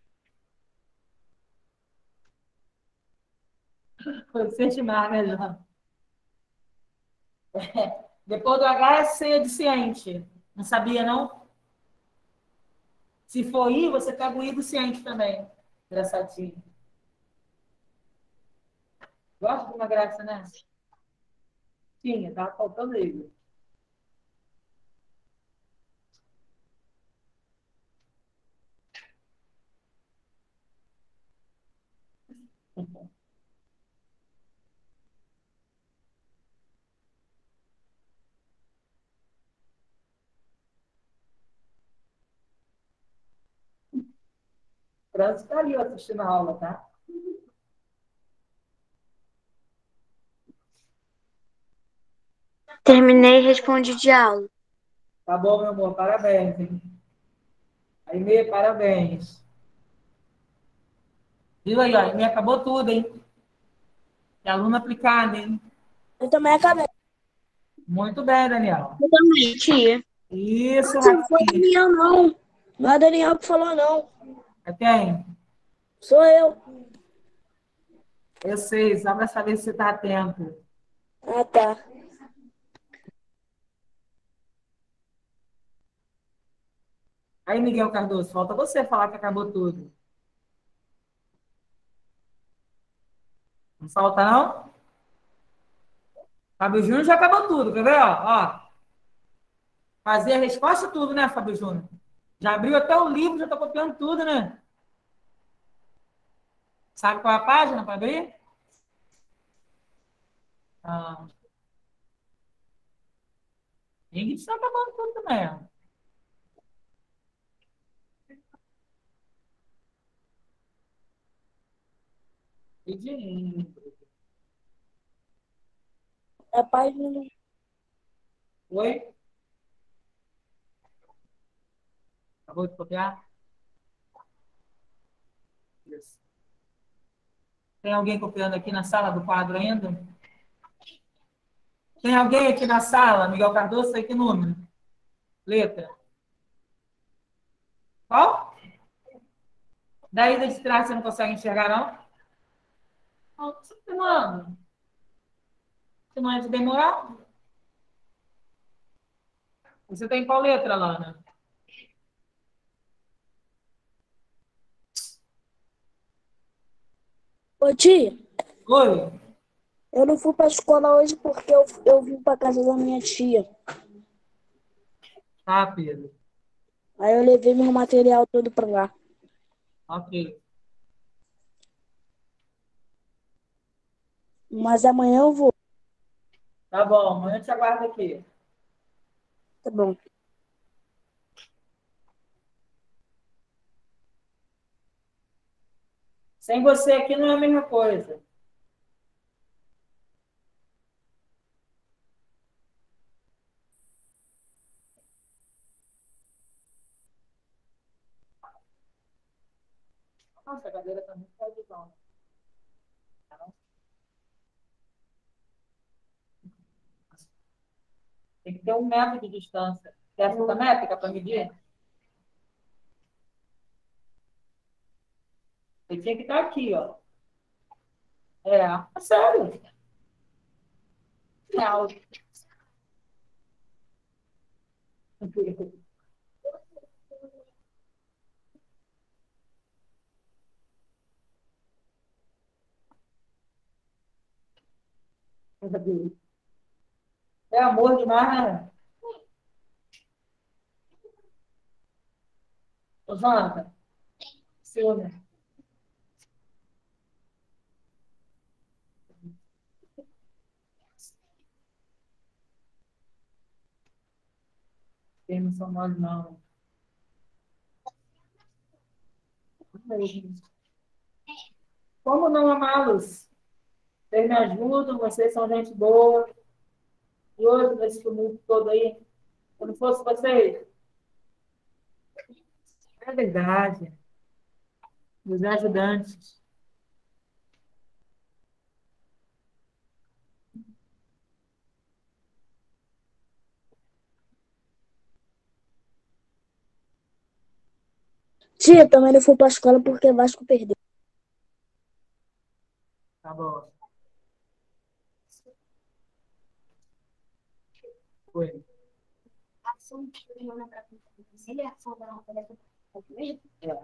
Foi sentimar melhor. Depois do H é C de ciente. Não sabia, não? Se for I, você pega o I do ciente também. Engraçadinho. Gosto de uma graça, né? Tinha, tava faltando ele. Francis está ali assistindo a aula, tá? Terminei e respondi de aula. Tá bom, meu amor, parabéns, hein? Aí, Mê, parabéns. Viu aí, ó? Me acabou tudo, hein? É aluna aplicada, hein? Eu também acabei. Muito bem, Daniel. Eu também, tia. Isso, Não foi Rafinha. Daniel, não. Não é Daniel que falou, não. É quem? Sou eu. Eu sei, só para saber se você está atento. Ah, tá. Aí, Miguel Cardoso, falta você falar que acabou tudo. Não falta, não? Fábio Júnior já acabou tudo, quer ver? Ó. Fazer a resposta e tudo, né, Fábio Júnior? Já abriu até o livro, já está copiando tudo, né? Sabe qual é a página para abrir? Ah. Ingrid está acabando tudo também. Ó. Ingrid. É a página. Oi? Acabou de copiar? Isso. Tem alguém copiando aqui na sala do quadro ainda? Tem alguém aqui na sala? Miguel Cardoso, sei que número? Letra. Qual? Da ida de trás você não consegue enxergar, não? Não, você tá falando. Você não é de demorar? Você tem qual letra, Lana? Ô, tia, Oi? eu não fui pra escola hoje porque eu vim pra casa da minha tia. Tá, Pedro. Aí eu levei meu material todo pra lá. Ok. Mas amanhã eu vou. Tá bom, amanhã eu te aguardo aqui. Tá bom. Sem você aqui não é a mesma coisa. Nossa, a cadeira tá muito pesada. Tem que ter 1 metro de distância. Tem a fita métrica para medir? Ele tinha que estar aqui, ó. É sério. Real. É amor demais, né? Ô, Jonathan, ciúme. Tem não são nós, não. Como não amá-los? Vocês me ajudam, vocês são gente boa. E hoje, nesse tumulto todo aí, se não fosse vocês, é verdade. Os ajudantes. Tia, também não fui pra escola porque Vasco perdeu. Tá bom. Foi. É.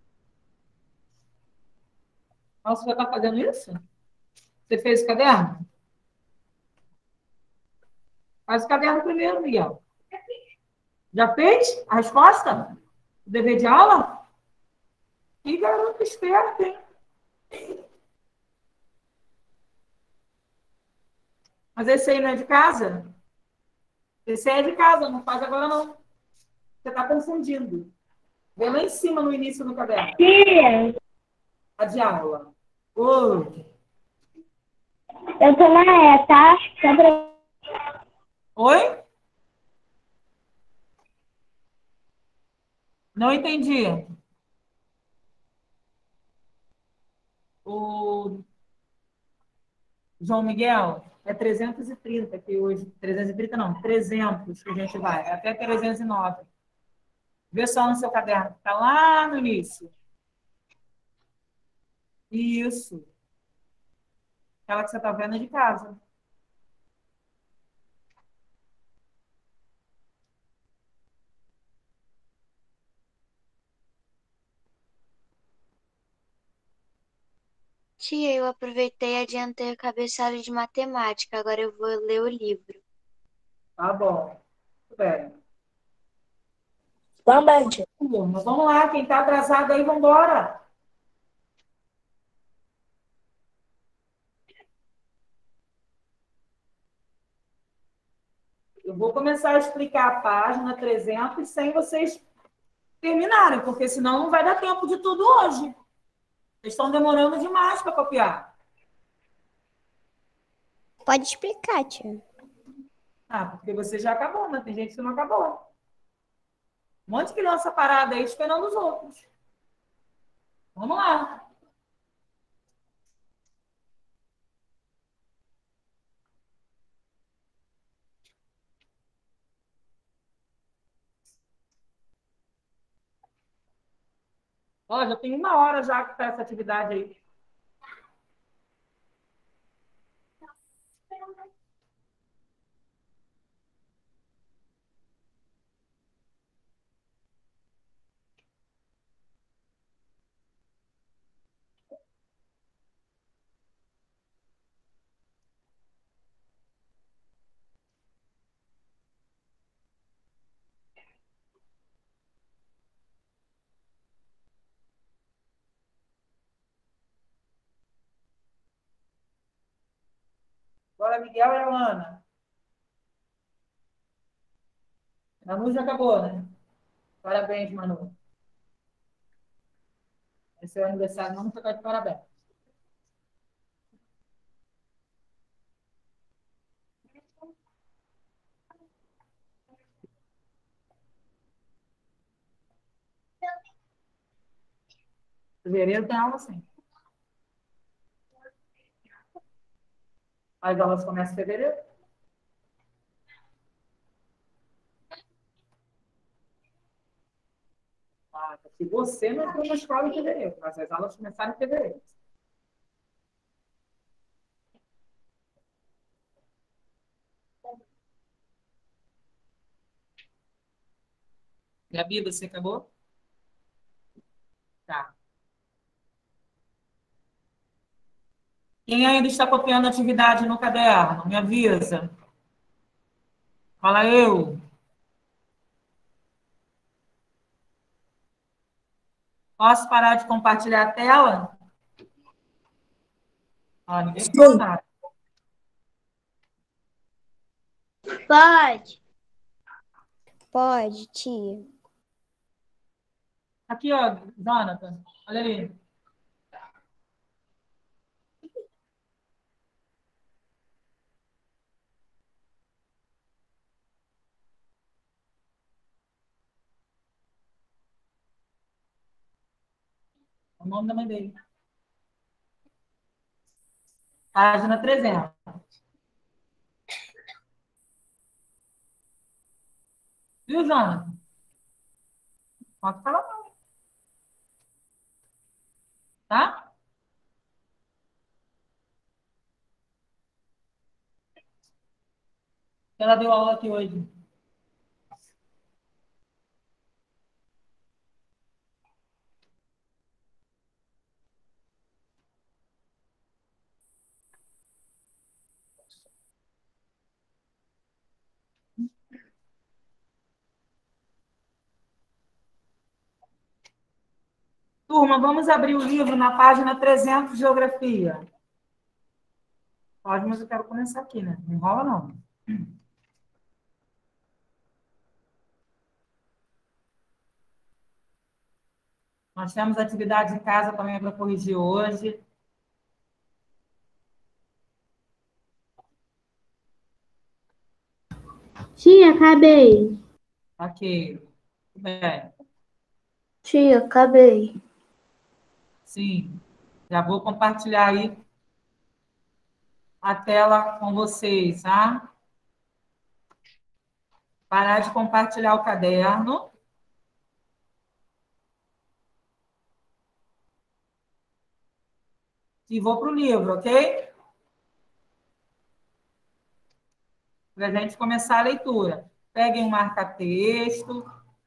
Nossa, você já está fazendo isso? Você fez o caderno? Faz o caderno primeiro, Miguel. Já fez a resposta? O dever de aula? Que garoto esperto, hein? Mas esse aí não é de casa? Esse aí é de casa, não faz agora não. Você está confundindo. Vem lá em cima no início do caderno. Tia, A de aula. Oi. eu tô na E, tá? Só pra... Oi? Não entendi. O João Miguel, é 330 que hoje. 330 não, 300 que a gente vai. Até 309. Vê só no seu caderno. Está lá no início. Isso. Aquela que você está vendo é de casa. Tia, eu aproveitei e adiantei a cabeçada de matemática. Agora eu vou ler o livro. Tá bom. Tudo bem. Também, tia. Mas vamos lá, quem está atrasado aí, vamos embora. Eu vou começar a explicar a página 300 sem vocês terminarem, porque senão não vai dar tempo de tudo hoje. Vocês estão demorando demais para copiar. Pode explicar, tia. Ah, porque você já acabou, né? Tem gente que não acabou. Um monte de criança parada aí esperando os outros. Vamos lá. Ó, já tem 1 hora já que está essa atividade aí. Agora, Miguel e a Ana. Manu já acabou, né? Parabéns, Manu. Esse é o aniversário, não está de parabéns. Fevereiro tem aula, sim. As aulas começam em fevereiro. Ah, se você não entrou na escola em fevereiro, mas as aulas começaram em fevereiro. Gabi, você acabou? Tá. Quem ainda está copiando a atividade no caderno? Me avisa. Fala eu. Posso parar de compartilhar a tela? Ah, ninguém falou nada. Pode. Pode, tia. Aqui, ó, Jonathan. Olha ali. O nome da mãe dele. Página 300. Viu, Jonathan? Pode falar não. Tá? Ela deu aula aqui hoje. Turma, vamos abrir o livro na página 300, Geografia. Pode, mas eu quero começar aqui, né? Não enrola, não. Nós temos atividade em casa também para corrigir hoje. Tia, acabei. Ok. Tudo bem. Tia, acabei. Sim. Já vou compartilhar aí a tela com vocês, tá? Parar de compartilhar o caderno. E vou para o livro, ok? Para a gente começar a leitura. Peguem um marca-texto.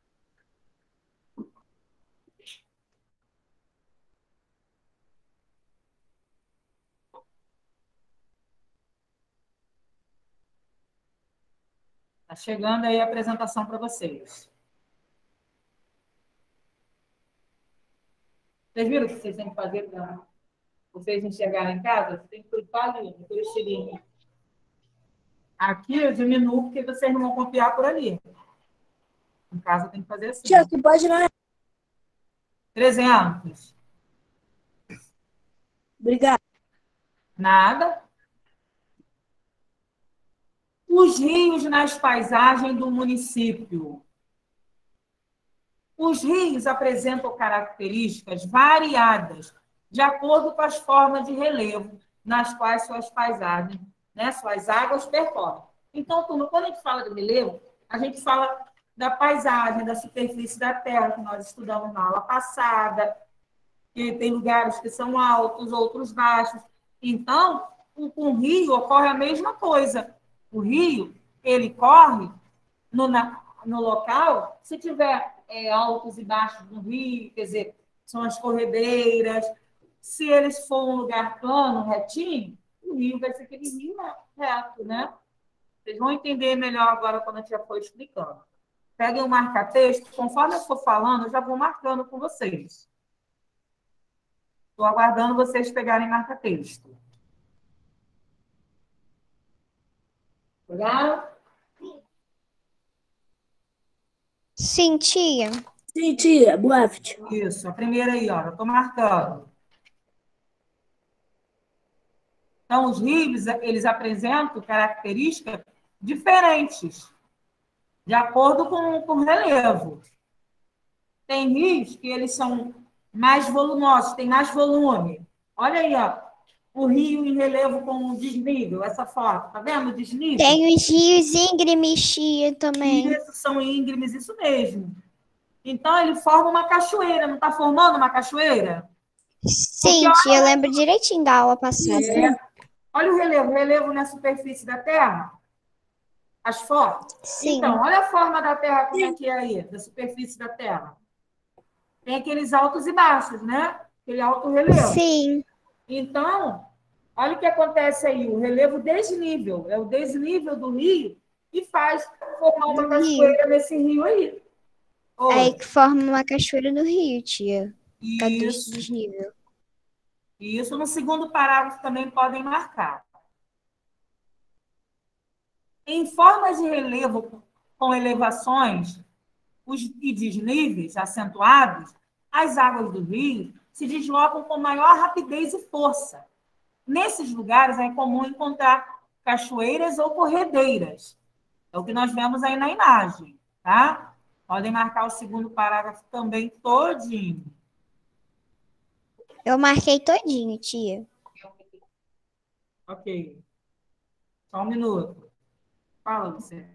Está chegando aí a apresentação para vocês. Vocês viram o que vocês têm que fazer para vocês enxergarem em casa? Você tem que clicar ali, no estilinho. Aqui eu diminuo, porque vocês não vão copiar por ali. Em casa tem que fazer assim. Tia, que página é? 300. Obrigado. Nada. Os rios nas paisagens do município. Os rios apresentam características variadas, de acordo com as formas de relevo nas quais suas paisagens, né, suas águas percorrem. Então, turma, quando a gente fala de relevo, a gente fala da paisagem, da superfície da terra, que nós estudamos na aula passada, que tem lugares que são altos, outros baixos. Então, com o rio ocorre a mesma coisa. O rio, ele corre no local, se tiver altos e baixos no rio, quer dizer, são as corredeiras. Se eles for um lugar plano, retinho, o rio vai ser aquele rio reto, né? Vocês vão entender melhor agora quando a gente já for explicando. Peguem o marca-texto, conforme eu for falando, eu já vou marcando com vocês. Estou aguardando vocês pegarem marca-texto. Pegaram? Sim, tia. Sim, tia. Boa. Isso, a primeira aí, ó, eu estou marcando. Então, os rios, eles apresentam características diferentes, de acordo com o relevo. Tem rios que eles são mais volumosos, tem mais volume. Olha aí, ó, o rio em relevo com desnível, essa foto, tá vendo o desnível? Tem os rios íngremes, tia, também. Isso, são íngremes, isso mesmo. Então, ele forma uma cachoeira, não está formando uma cachoeira? Sim, tia, eu lembro direitinho da aula passada. Olha o relevo na superfície da Terra. As fotos? Sim. Então, olha a forma da Terra, como é que é aí, da superfície da Terra. Tem aqueles altos e baixos, né? Aquele alto relevo. Sim. Então, olha o que acontece aí, o relevo desnível. É o desnível do rio que faz formar uma cachoeira nesse rio aí. É aí que forma uma cachoeira no rio, tia. Por causa desse Isso. desnível. E isso no segundo parágrafo também podem marcar. Em formas de relevo com elevações e desníveis acentuados, as águas do rio se deslocam com maior rapidez e força. Nesses lugares é comum encontrar cachoeiras ou corredeiras. É o que nós vemos aí na imagem, tá? Podem marcar o segundo parágrafo também todinho. Eu marquei todinho, tia. Ok. Só um minuto. Fala, Luciana.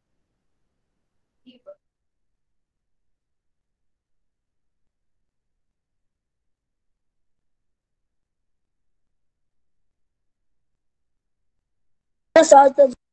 Pessoal,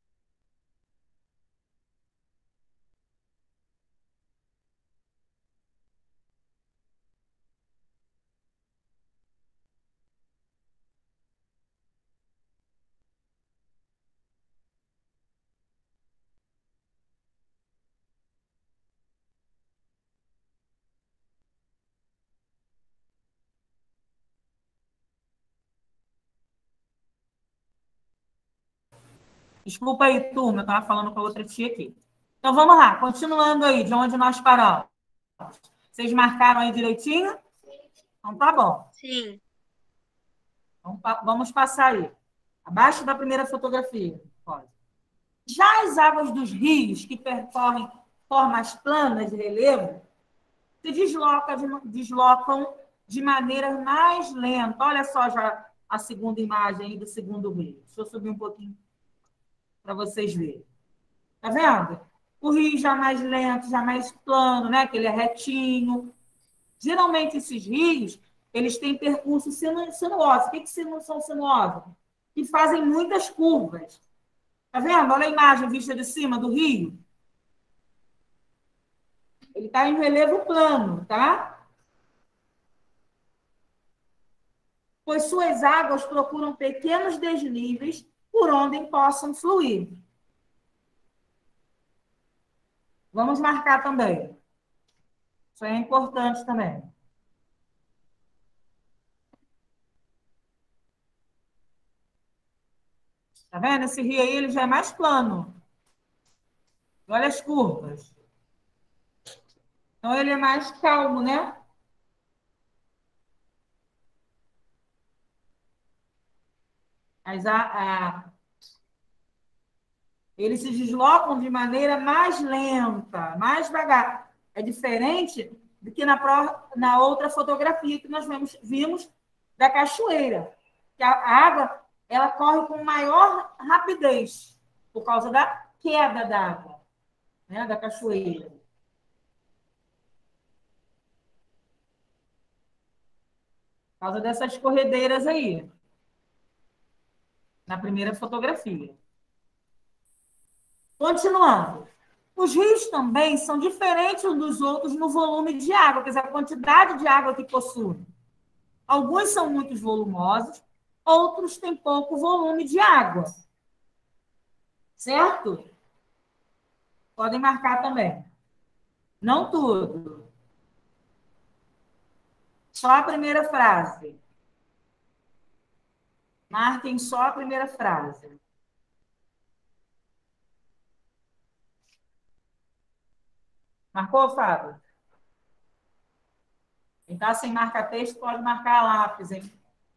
Desculpa aí, turma, eu estava falando com a outra tia aqui. Então, vamos lá, continuando aí, de onde nós paramos. Vocês marcaram aí direitinho? Então, tá bom. Sim. Então, vamos passar aí. Abaixo da primeira fotografia. Pode. Já as águas dos rios que percorrem formas planas de relevo se deslocam de maneira mais lenta. Olha só já a segunda imagem aí do segundo rio. Deixa eu subir um pouquinho para vocês verem. Tá vendo? O rio já mais lento, já mais plano, né? Que ele é retinho. Geralmente, esses rios, eles têm percurso sinuoso. O que são sinuosos? Que fazem muitas curvas. Tá vendo? Olha a imagem vista de cima do rio. Ele está em relevo plano, tá? Pois suas águas procuram pequenos desníveis por onde possam fluir. Vamos marcar também. Isso é importante também. Tá vendo? Esse rio aí ele já é mais plano. Olha as curvas. Então, ele é mais calmo, né? Mas eles se deslocam de maneira mais lenta, mais devagar. É diferente do que na outra fotografia que nós vimos da cachoeira. Que a água ela corre com maior rapidez, por causa da queda da água, né, da cachoeira. causa dessas corredeiras aí. Na primeira fotografia. Continuando. Os rios também são diferentes uns dos outros no volume de água, quer dizer, a quantidade de água que possuem. Alguns são muito volumosos, outros têm pouco volume de água. Certo? Podem marcar também. Não tudo. Só a primeira frase. Marquem só a primeira frase. Marcou, Fábio? Quem está sem marca-texto pode marcar a lápis, hein?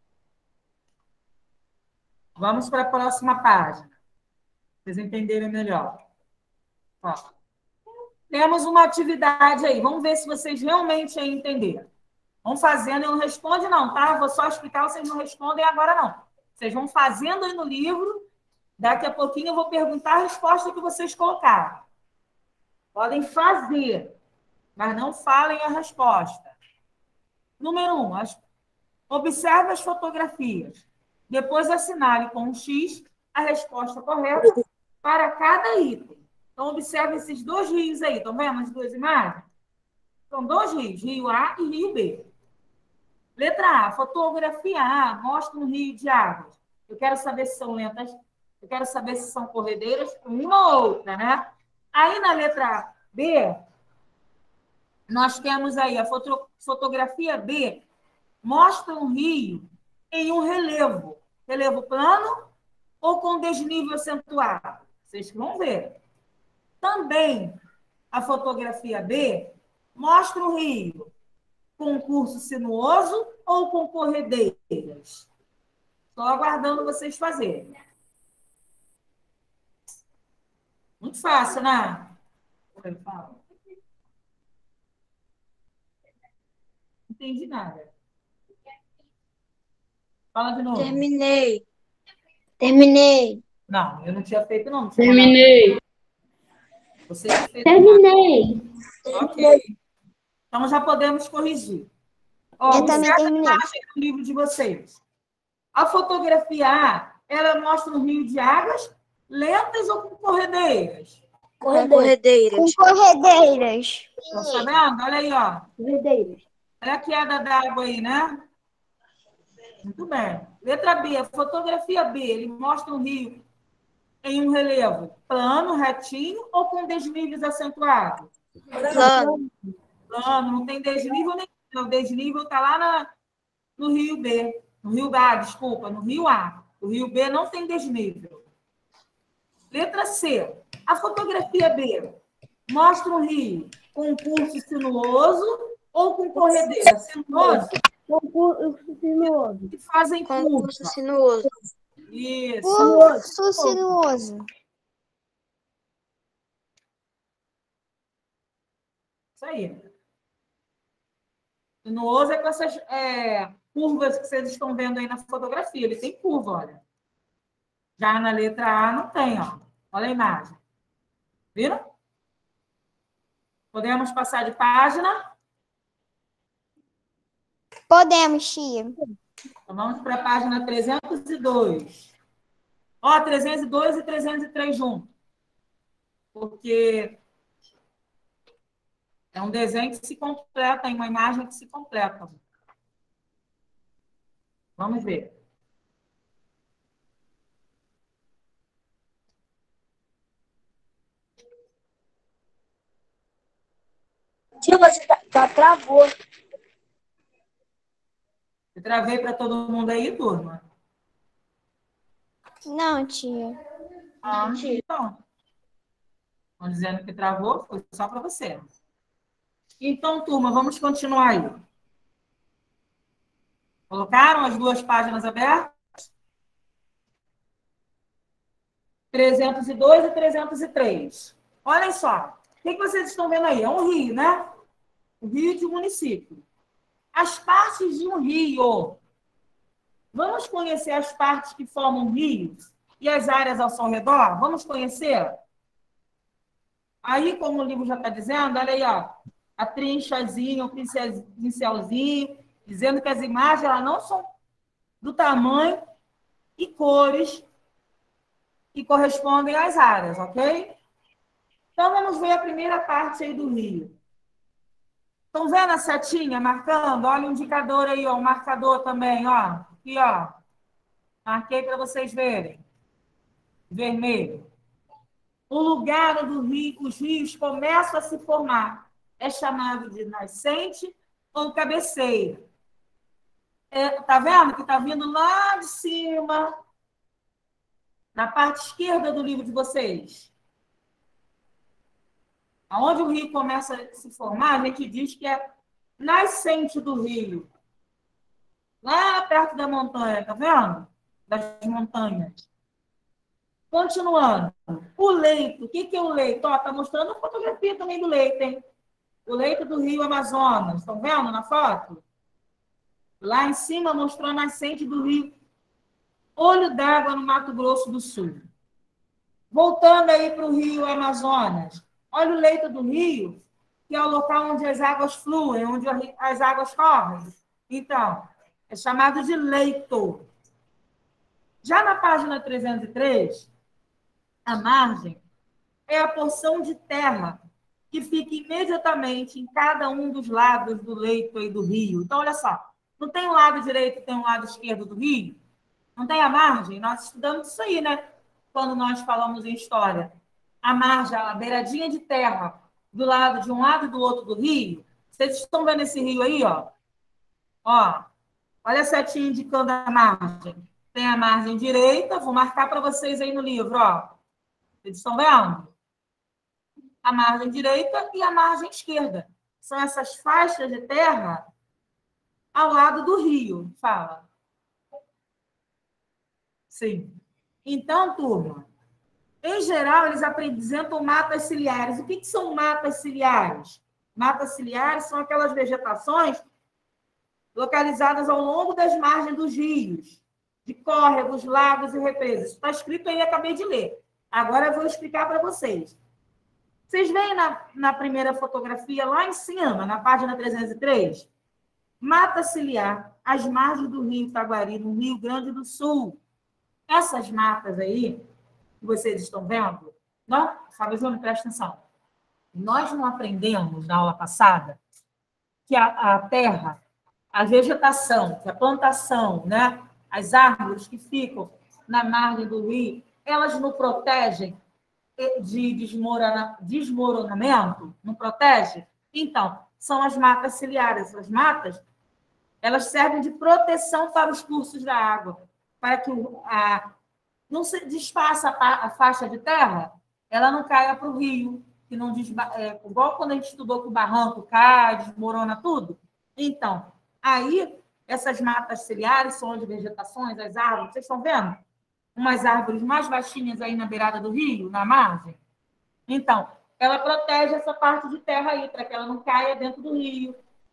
Vamos para a próxima página. Para vocês entenderem melhor. Ó. Temos uma atividade aí. Vamos ver se vocês realmente aí entenderam. Vão fazendo, eu não respondo não, tá? Vou só explicar, vocês não respondem agora não. Vocês vão fazendo aí no livro. Daqui a pouquinho eu vou perguntar a resposta que vocês colocaram. Podem fazer, mas não falem a resposta. Número 1, observe as fotografias. Depois assinale com um X a resposta correta para cada item. Então, observe esses dois rios aí. Estão vendo as duas imagens? São dois rios, Rio A e Rio B. Letra A, fotografia A mostra um rio de águas. Eu quero saber se são lentas, eu quero saber se são corredeiras, uma ou outra, né? Aí, na letra B, nós temos aí a fotografia B, mostra um rio em um relevo. Relevo plano ou com desnível acentuado? Vocês vão ver. Também, a fotografia B mostra um rio com curso sinuoso ou com corredeiras. Estou aguardando vocês fazerem. Muito fácil, né? Não entendi nada. Fala de novo. Terminei. Não, eu não tinha feito, não. Terminei. Você tinha feito. Terminei. Ok. Então, já podemos corrigir. Ó, Eu também observe a terminei. imagem do livro de vocês. A fotografia A, ela mostra um rio de águas lentas ou com corredeiras? Corredeiras. Com corredeiras. Tá sabendo? Olha aí, ó. Verdadeiros. Olha a queda d'água aí, né? Muito bem. Letra B, a fotografia B, ele mostra um rio em um relevo plano, retinho ou com desníveis acentuados? Plano. Plano, não tem desnível nenhum. O desnível está lá no rio B. No rio A, desculpa, no rio A. O rio B não tem desnível. Letra C, a fotografia B mostra um rio com curso sinuoso ou com corredeira? Sinuoso? Concurso sinuoso. Que fazem curva. Concurso sinuoso. Isso. Curso sinuoso. Isso aí. Sinuoso é com essas curvas que vocês estão vendo aí na fotografia. Ele tem curva, olha. Já na letra A não tem, ó. Olha a imagem. Viram? Podemos passar de página? Podemos, tia. Então, vamos para a página 302. Ó, 302 e 303 juntos. Porque é um desenho que se completa, uma imagem que se completa. Vamos ver. Tia, você travou. Eu travei para todo mundo aí, turma? Não, tia. Ah, então. Estão dizendo que travou, foi só para você. Então, turma, vamos continuar aí. Colocaram as duas páginas abertas? 302 e 303. Olhem só. O que vocês estão vendo aí? É um rio, né? O rio de um município. As partes de um rio. Vamos conhecer as partes que formam rios e as áreas ao seu redor? Vamos conhecer? Aí, como o livro já está dizendo, olha aí, ó. A trinchazinha, o pincelzinho, dizendo que as imagens elas não são do tamanho e cores que correspondem às áreas, ok? Então, vamos ver a primeira parte aí do rio. Estão vendo a setinha marcando? Olha o indicador aí, ó, o marcador também, ó. Aqui, ó. Marquei para vocês verem. Vermelho. O lugar do rio, os rios começam a se formar. É chamado de nascente ou cabeceira. Tá vendo que tá vindo lá de cima, na parte esquerda do livro de vocês? Aonde o rio começa a se formar, a gente diz que é nascente do rio. Lá perto da montanha, tá vendo? Das montanhas. Continuando. O leito. O que é o leito? Ó, tá mostrando a fotografia também do leito, hein? O leito do rio Amazonas. Estão vendo na foto? Lá em cima mostrou a nascente do rio Olho d'Água, no Mato Grosso do Sul. Voltando aí para o rio Amazonas. Olha o leito do rio, que é o local onde as águas fluem, onde as águas correm. Então, é chamado de leito. Já na página 303, a margem é a porção de terra que fica imediatamente em cada um dos lados do leito e do rio. Então, olha só, não tem um lado direito e tem um lado esquerdo do rio? Não tem a margem? Nós estudamos isso aí, né? Quando nós falamos em história. A margem, a beiradinha de terra, do lado de um lado e do outro do rio. Vocês estão vendo esse rio aí, ó? Ó, olha a setinha indicando a margem. Tem a margem direita, vou marcar para vocês aí no livro, ó. Vocês estão vendo? A margem direita e a margem esquerda. São essas faixas de terra ao lado do rio, fala. Sim. Então, turma, em geral, eles apresentam matas ciliares. O que são matas ciliares? Matas ciliares são aquelas vegetações localizadas ao longo das margens dos rios, de córregos, lagos e represas. Está escrito aí, acabei de ler. Agora eu vou explicar para vocês. Vocês veem na primeira fotografia, lá em cima, na página 303, mata ciliar, às margens do rio Itaguari, no Rio Grande do Sul. Essas matas aí, que vocês estão vendo, não, Fabiola, presta atenção. Nós não aprendemos na aula passada que a terra, a vegetação, que a plantação, né, as árvores que ficam na margem do rio, elas não protegem de desmoronamento? Não protege? Então, são as matas ciliares. As matas, elas servem de proteção para os cursos da água, para que não se desfaça a faixa de terra, ela não caia para o rio, que não igual quando a gente estudou que o barranco cai, desmorona tudo. Então, aí, essas matas ciliares são as vegetações, as árvores, vocês estão vendo? Umas árvores mais baixinhas aí na beirada do rio, na margem. Então, ela protege essa parte de terra aí, para que ela não caia dentro do rio.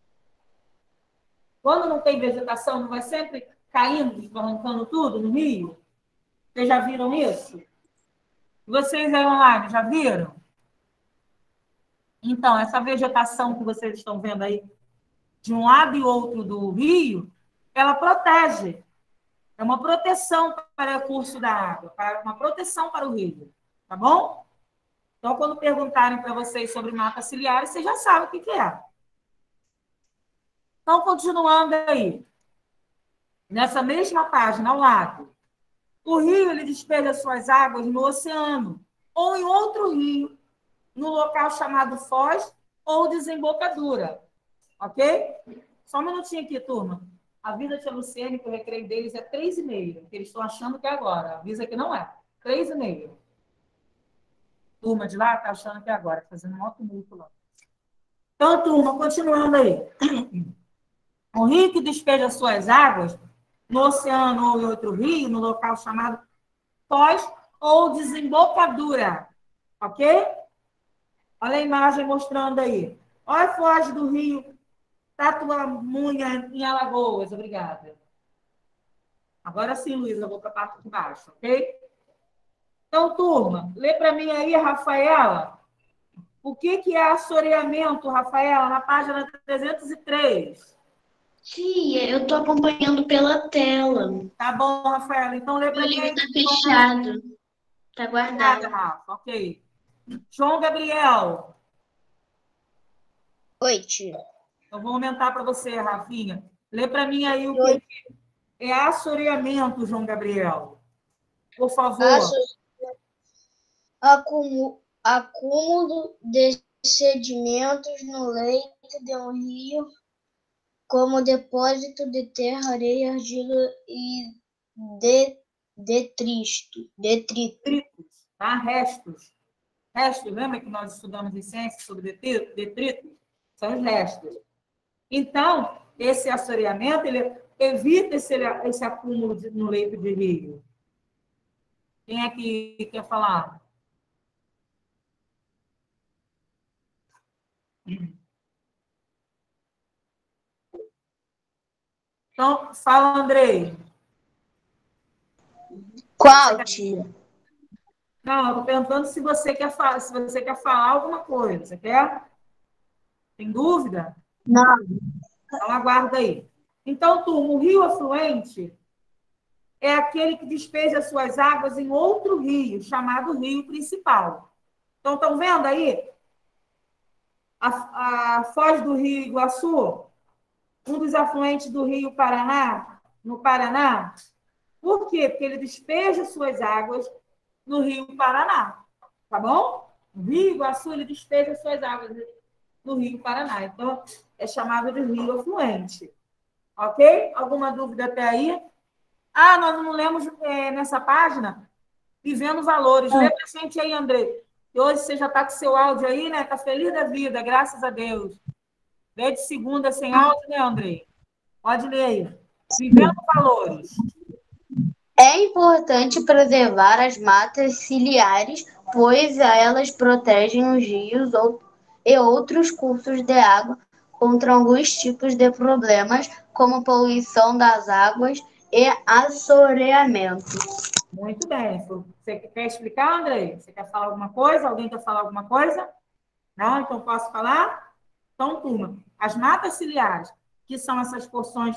Quando não tem vegetação, não vai sempre caindo, desbarrancando tudo no rio? Vocês já viram isso? Vocês aí online, já viram? Então, essa vegetação que vocês estão vendo aí, de um lado e outro do rio, ela protege. É uma proteção para o curso da água, uma proteção para o rio. Tá bom? Então, quando perguntarem para vocês sobre matas ciliares, vocês já sabem o que é. Então, continuando aí. Nessa mesma página, ao lado, o rio ele despeja suas águas no oceano ou em outro rio, no local chamado foz ou desembocadura. Ok? Só um minutinho aqui, turma. Avisa a tia Luciene que o recreio deles é 3h30, que eles estão achando que é agora. Avisa que não é. 3h30. Turma de lá está achando que é agora, fazendo um maior tumulto lá. Então, turma, continuando aí. O rio que despeja suas águas no oceano ou em outro rio, no local chamado foz ou desembocadura. Ok? Olha a imagem mostrando aí. Olha a foz do rio Tatuamunha, em Alagoas. Obrigada. Agora sim, Luísa, eu vou para a parte de baixo, ok? Então, turma, lê para mim aí, Rafaela. O que é assoreamento, Rafaela, na página 303? Tia, eu tô acompanhando pela tela. Tá bom, Rafaela. Então, lê Meu para mim livro aí. tá fechado. Tá Obrigada, guardado. Rafa. Ok. João Gabriel. Oi, tia. Eu vou aumentar para você, Rafinha. Lê para mim aí o que é assoreamento, João Gabriel. Por favor. Acúmulo de sedimentos no leito de um rio, como depósito de terra, areia, argila e detritos. Detritos, tá? Restos. Restos, lembra que nós estudamos em ciência sobre detritos? São os restos. Então, esse assoreamento, ele evita esse acúmulo no leito de rio. Quem é que quer falar? Então, fala, Andrei. Qual, tia? Não, eu estou perguntando se você quer falar alguma coisa. Você quer? Tem dúvida? Não. Então, aguarda aí. Então, turma, o rio afluente é aquele que despeja suas águas em outro rio, chamado rio principal. Então, estão vendo aí? A foz do rio Iguaçu, um dos afluentes do rio Paraná, no Paraná. Por quê? Porque ele despeja suas águas no rio Paraná. Tá bom? O rio Iguaçu, ele despeja suas águas no rio Paraná. Então, é chamado de rio afluente. Ok? Alguma dúvida até aí? Ah, nós não lemos nessa página? Vivendo valores. Lê pra gente aí, André. E hoje você já está com seu áudio aí, né? Está feliz da vida, graças a Deus. Desde segunda sem áudio, né, André? Pode ler aí. Vivendo valores. É importante preservar as matas ciliares, pois elas protegem os rios e outros cursos de água contra alguns tipos de problemas, como poluição das águas e assoreamento. Muito bem. Você quer explicar, André? Você quer falar alguma coisa? Alguém quer falar alguma coisa? Não? Então, posso falar? Então, turma, as matas ciliares, que são essas porções,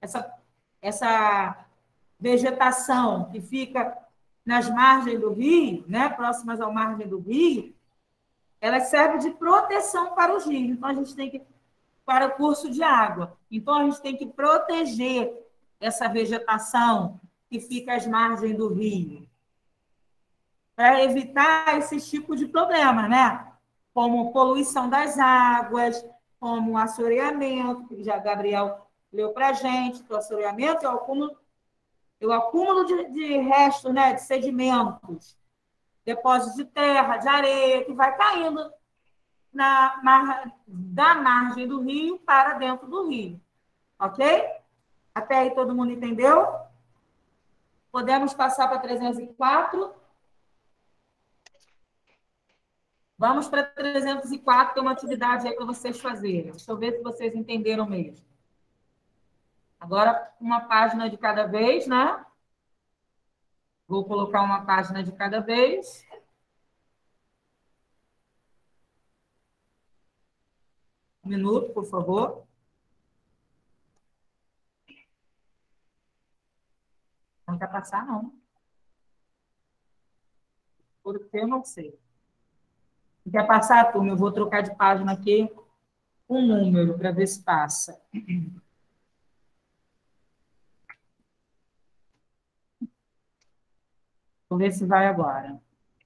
essa vegetação que fica nas margens do rio, né, próximas à margem do rio, ela serve de proteção para os rios. Então, a gente tem que, para o curso de água. Então, a gente tem que proteger essa vegetação que fica às margens do rio, para evitar esse tipo de problema, né? Como poluição das águas, como assoreamento, que já Gabriel leu para a gente, que o assoreamento é o acúmulo de restos, né, de sedimentos, depósitos de terra, de areia, que vai caindo da margem do rio para dentro do rio. Ok? Até aí todo mundo entendeu? Podemos passar para 304. Vamos para 304, tem uma atividade aí para vocês fazerem. Deixa eu ver se vocês entenderam mesmo. Agora, uma página de cada vez, né? Vou colocar uma página de cada vez. Um minuto, por favor. Não quer passar, não. Porque eu não sei. Não quer passar, turma? Eu vou trocar de página aqui um número para ver se passa. Vou ver se vai agora.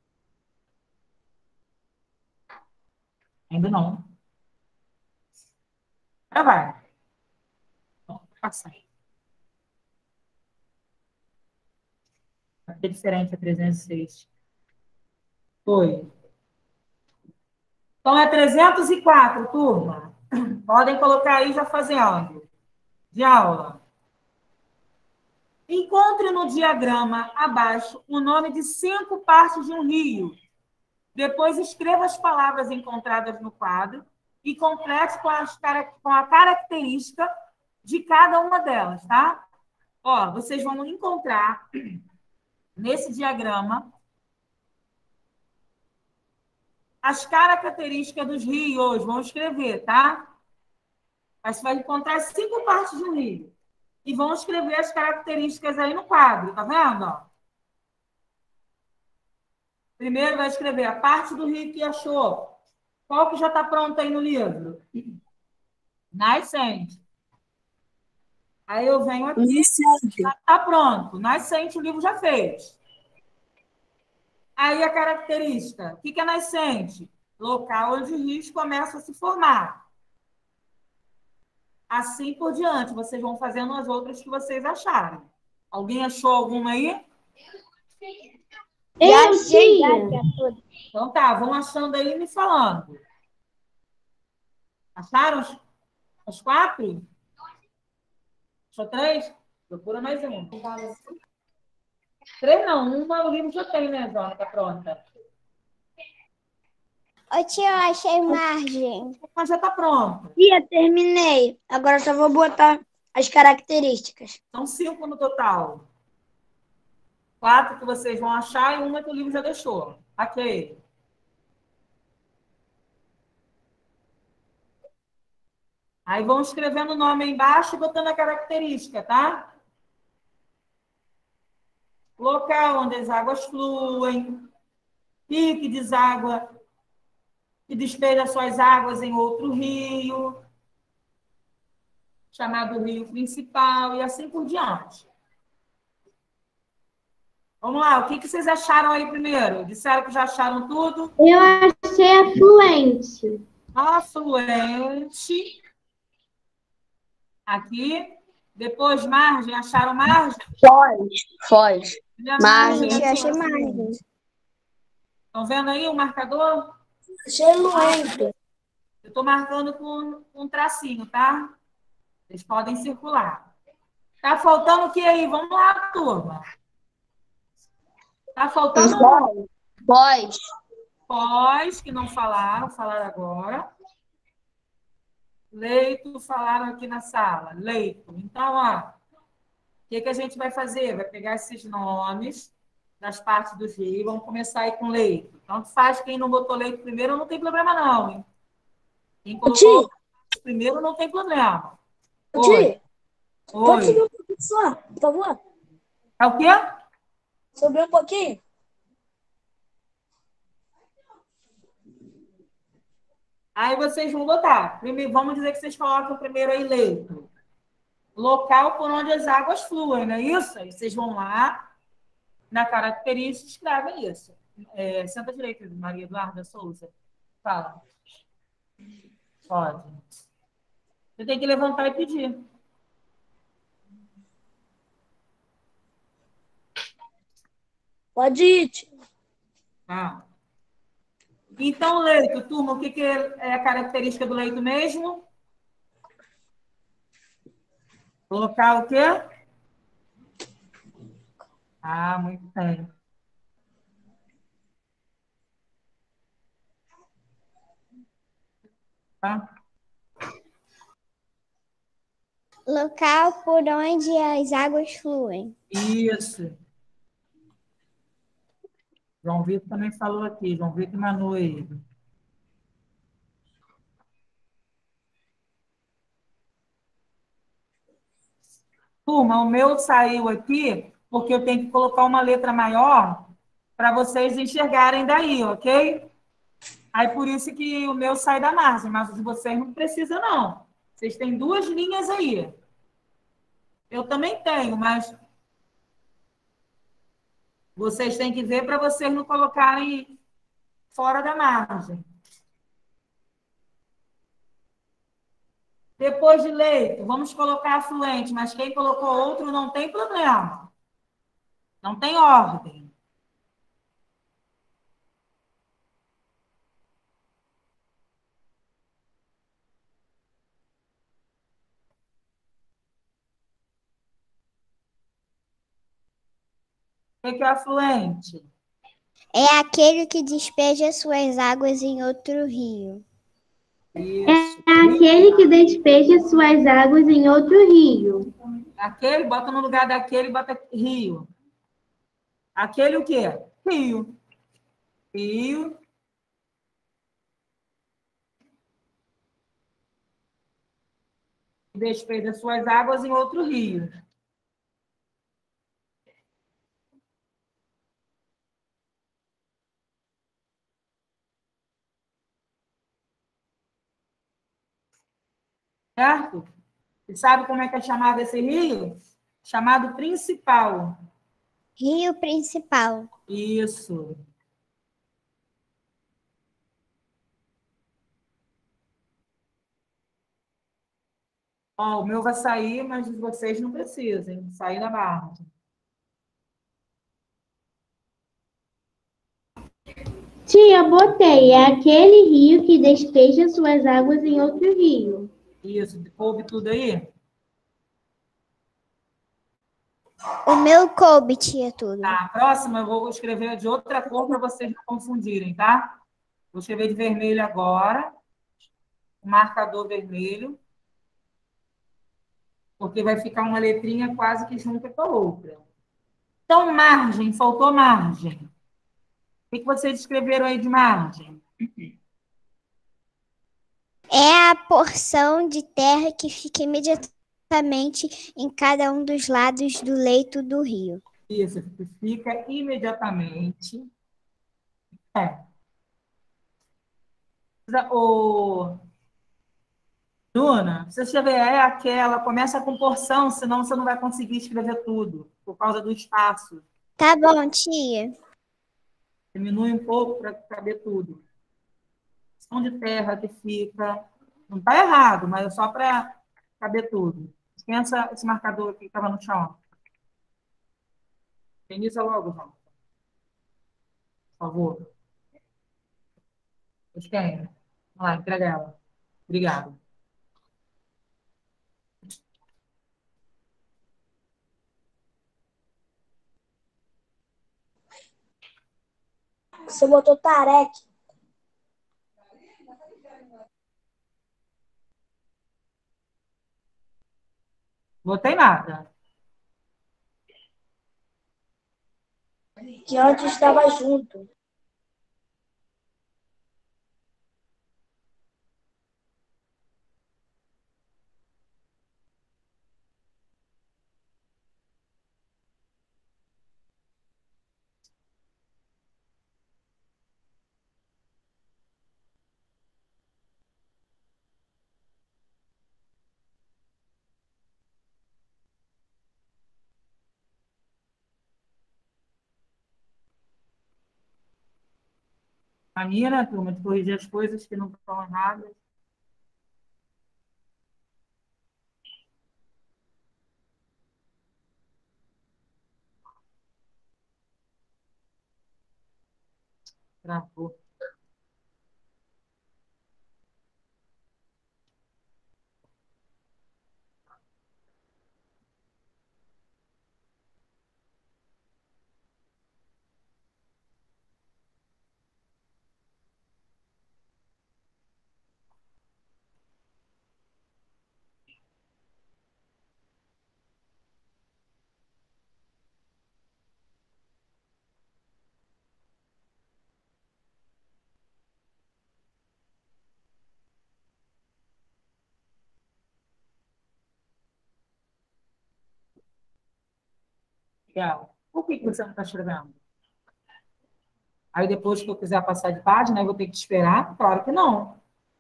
Ainda não. Já vai. Vou passar. Vai ser diferente a 306. Foi. Então, é 304, turma. Podem colocar aí já fazendo. De aula. Encontre no diagrama abaixo o nome de 5 partes de um rio. Depois escreva as palavras encontradas no quadro e complete com a característica de cada uma delas, tá? Ó, vocês vão encontrar nesse diagrama as características dos rios. Vão escrever, tá? 5 partes de um rio. Depois escreva as palavras encontradas no quadro e complete com a característica de cada uma delas, tá? Ó, vocês vão encontrar nesse diagrama as características dos rios. Vão escrever. 5 partes de um rio. Depois escreva as palavras encontradas no quadro e complete com a característica de cada uma delas, tá? Aí você vai encontrar 5 partes do rio. E vão escrever as características aí no quadro, tá vendo? Ó? Primeiro vai escrever a parte do rio que achou. Qual que já está pronto aí no livro? Nascente. Aí eu venho aqui, já está pronto. Nascente, o livro já fez. Aí a característica. O que é nascente? Local onde rios começam a se formar. Assim por diante. Vocês vão fazendo as outras que vocês acharem. Alguém achou alguma aí? Eu tinha. Então tá, vão achando aí e me falando. Acharam as 4? Achou 3? Procura mais uma. 3 não, uma o livro já tem, né, Zona? Tá pronta. Ô, tia, eu achei margem. Mas já tá pronto. Tia, terminei. Agora só vou botar as características. São 5 no total. 4 que vocês vão achar e uma que o livro já deixou. Ok. Aí vão escrevendo o nome aí embaixo e botando a característica, tá? Local onde as águas fluem, rio que deságua, que despeja suas águas em outro rio, chamado rio principal, e assim por diante. Vamos lá, o que vocês acharam aí primeiro? Disseram que já acharam tudo? Eu achei afluente. Afluente. Aqui. Depois, margem. Acharam margem? Foz. Margem. Eu achei margem. Estão vendo aí o marcador? Achei luento. Eu estou marcando com um tracinho, tá? Vocês podem circular. Tá faltando o que aí? Vamos lá, turma. Tá faltando Foz, que não falaram agora. Leito, falaram aqui na sala. Leito. Então, ó, o que a gente vai fazer? Vai pegar esses nomes das partes do rio, vamos começar aí com leito. Então, faz quem não botou leito primeiro, não tem problema não, hein? Quem colocou primeiro, não tem problema. Oi. Pode subir um pouquinho só, por favor? É o quê? Subir um pouquinho? Aí vocês vão botar. Primeiro, vamos dizer que vocês colocam primeiro aí leito. Local por onde as águas fluem, não é isso? Aí vocês vão lá, na característica, escrevem isso. Senta direito, Maria Eduarda Souza. Fala. Pode. Você tem que levantar e pedir. Pode ir. Tá. Então, leito, turma, o que é a característica do leito mesmo? Colocar o quê? Ah, muito bem. Tá? Local por onde as águas fluem. Isso. João Vitor também falou aqui. João Vitor e Manu aí. Turma, o meu saiu aqui porque eu tenho que colocar uma letra maior para vocês enxergarem daí, ok? Aí por isso que o meu sai da margem, mas o de vocês não precisa, não. Vocês têm 2 linhas aí. Eu também tenho, mas vocês têm que ver para vocês não colocarem fora da margem. Depois de leito, vamos colocar afluente, mas quem colocou outro não tem problema. Não tem ordem. O que é afluente? É aquele que despeja suas águas em outro rio. Isso. É aquele que despeja suas águas em outro rio. Aquele, bota no lugar daquele, bota rio. Aquele o quê? Rio. Rio. despeja suas águas em outro rio. Certo? E sabe como é que é chamado esse rio? Chamado principal. Rio principal. Isso. Ó, o meu vai sair, mas vocês não precisam sair da margem. Tia, botei. É aquele rio que despeja suas águas em outro rio. Isso, coube tudo aí? O meu coube, tia, tudo. Tá, a próxima eu vou escrever de outra cor para vocês não confundirem, tá? Vou escrever de vermelho agora. O marcador vermelho. Porque vai ficar uma letrinha quase que junta com a outra. Então, margem, faltou margem. O que vocês escreveram aí de margem? É a porção de terra que fica imediatamente em cada um dos lados do leito do rio. Isso, fica imediatamente. O Bruna, você escrever é aquela, começa com porção, senão você não vai conseguir escrever tudo, por causa do espaço. Tá bom, tia. Diminui um pouco para caber tudo. Porção de terra que fica. Não está errado, mas é só para caber tudo. Pensa esse marcador aqui que estava no chão. Inicia logo, João. Por favor. Esquece. Vai lá, entrega ela. Obrigado. Você botou Tarek. Botei nada. Que antes estava junto. A minha, né, turma, de corrigir as coisas que não estão erradas. Travou. Legal. Por que você não está escrevendo? Aí depois que eu quiser passar de página, eu vou ter que esperar? Claro que não.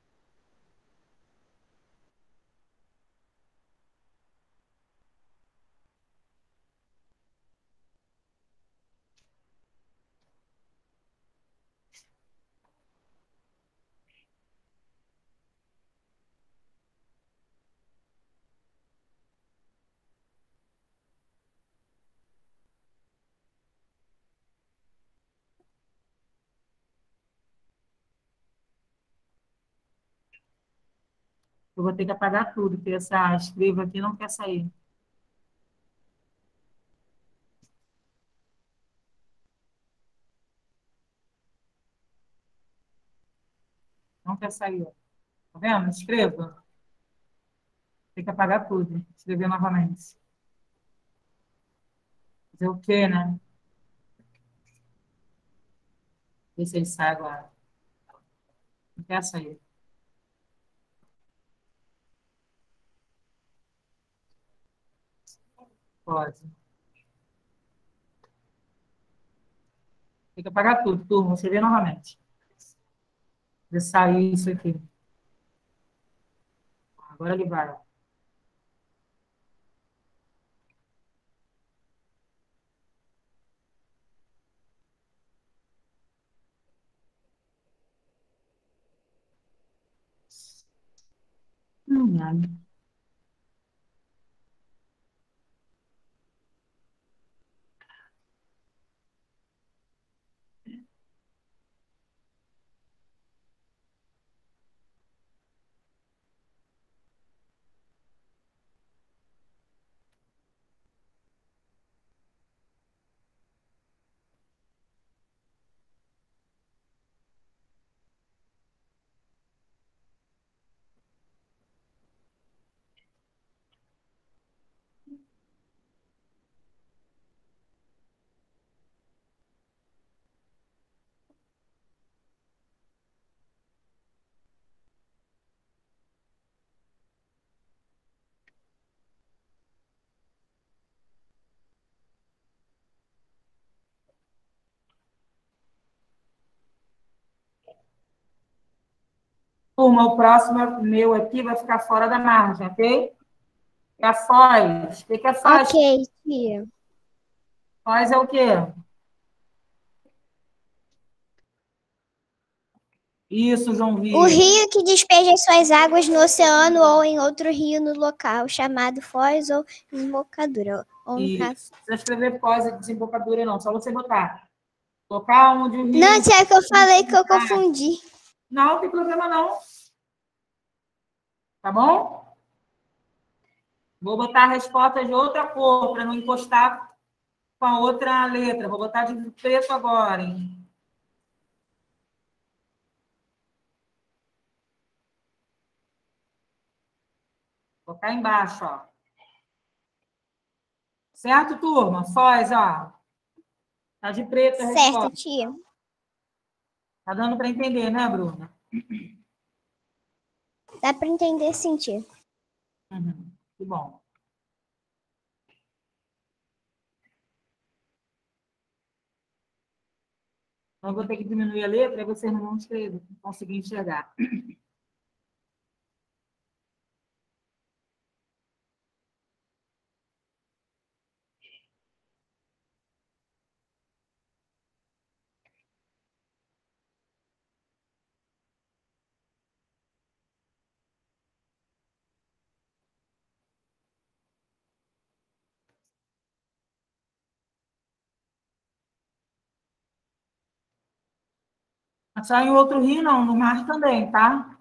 Eu vou ter que apagar tudo, porque essa escreva aqui não quer sair. Não quer sair. Tá vendo? Escreva. Tem que apagar tudo. Escrever novamente. Fazer o quê, né? Ver se ele sai agora. Não quer sair. Pode. Tem que apagar tudo, turma. Você vê novamente. Vou sair isso aqui. Agora ele vai. Ai. Turma, o próximo meu aqui vai ficar fora da margem, ok? É a foz. O que é foz? Ok, tia. Foz é o quê? Isso, João O Vitor. rio que despeja suas águas no oceano ou em outro rio no local, chamado foz ou desembocadura. Ou no caso... Isso. Não precisa escrever foz e desembocadura, não. Só você botar. Local onde o rio... Não, tia, que eu falei que eu confundi. Não, não tem problema, não. Tá bom? Vou botar a resposta de outra cor, para não encostar com a outra letra. Vou botar de preto agora, hein? Vou botar embaixo, ó. Certo, turma? Foz, ó. Tá de preto a resposta. Certo, tia. Tá dando para entender, né, Bruna? Dá para entender sim, tia. Uhum. Que bom. Então, eu vou ter que diminuir a letra e vocês não vão escrever, conseguir enxergar. Só em outro rio, não. No mar também, tá?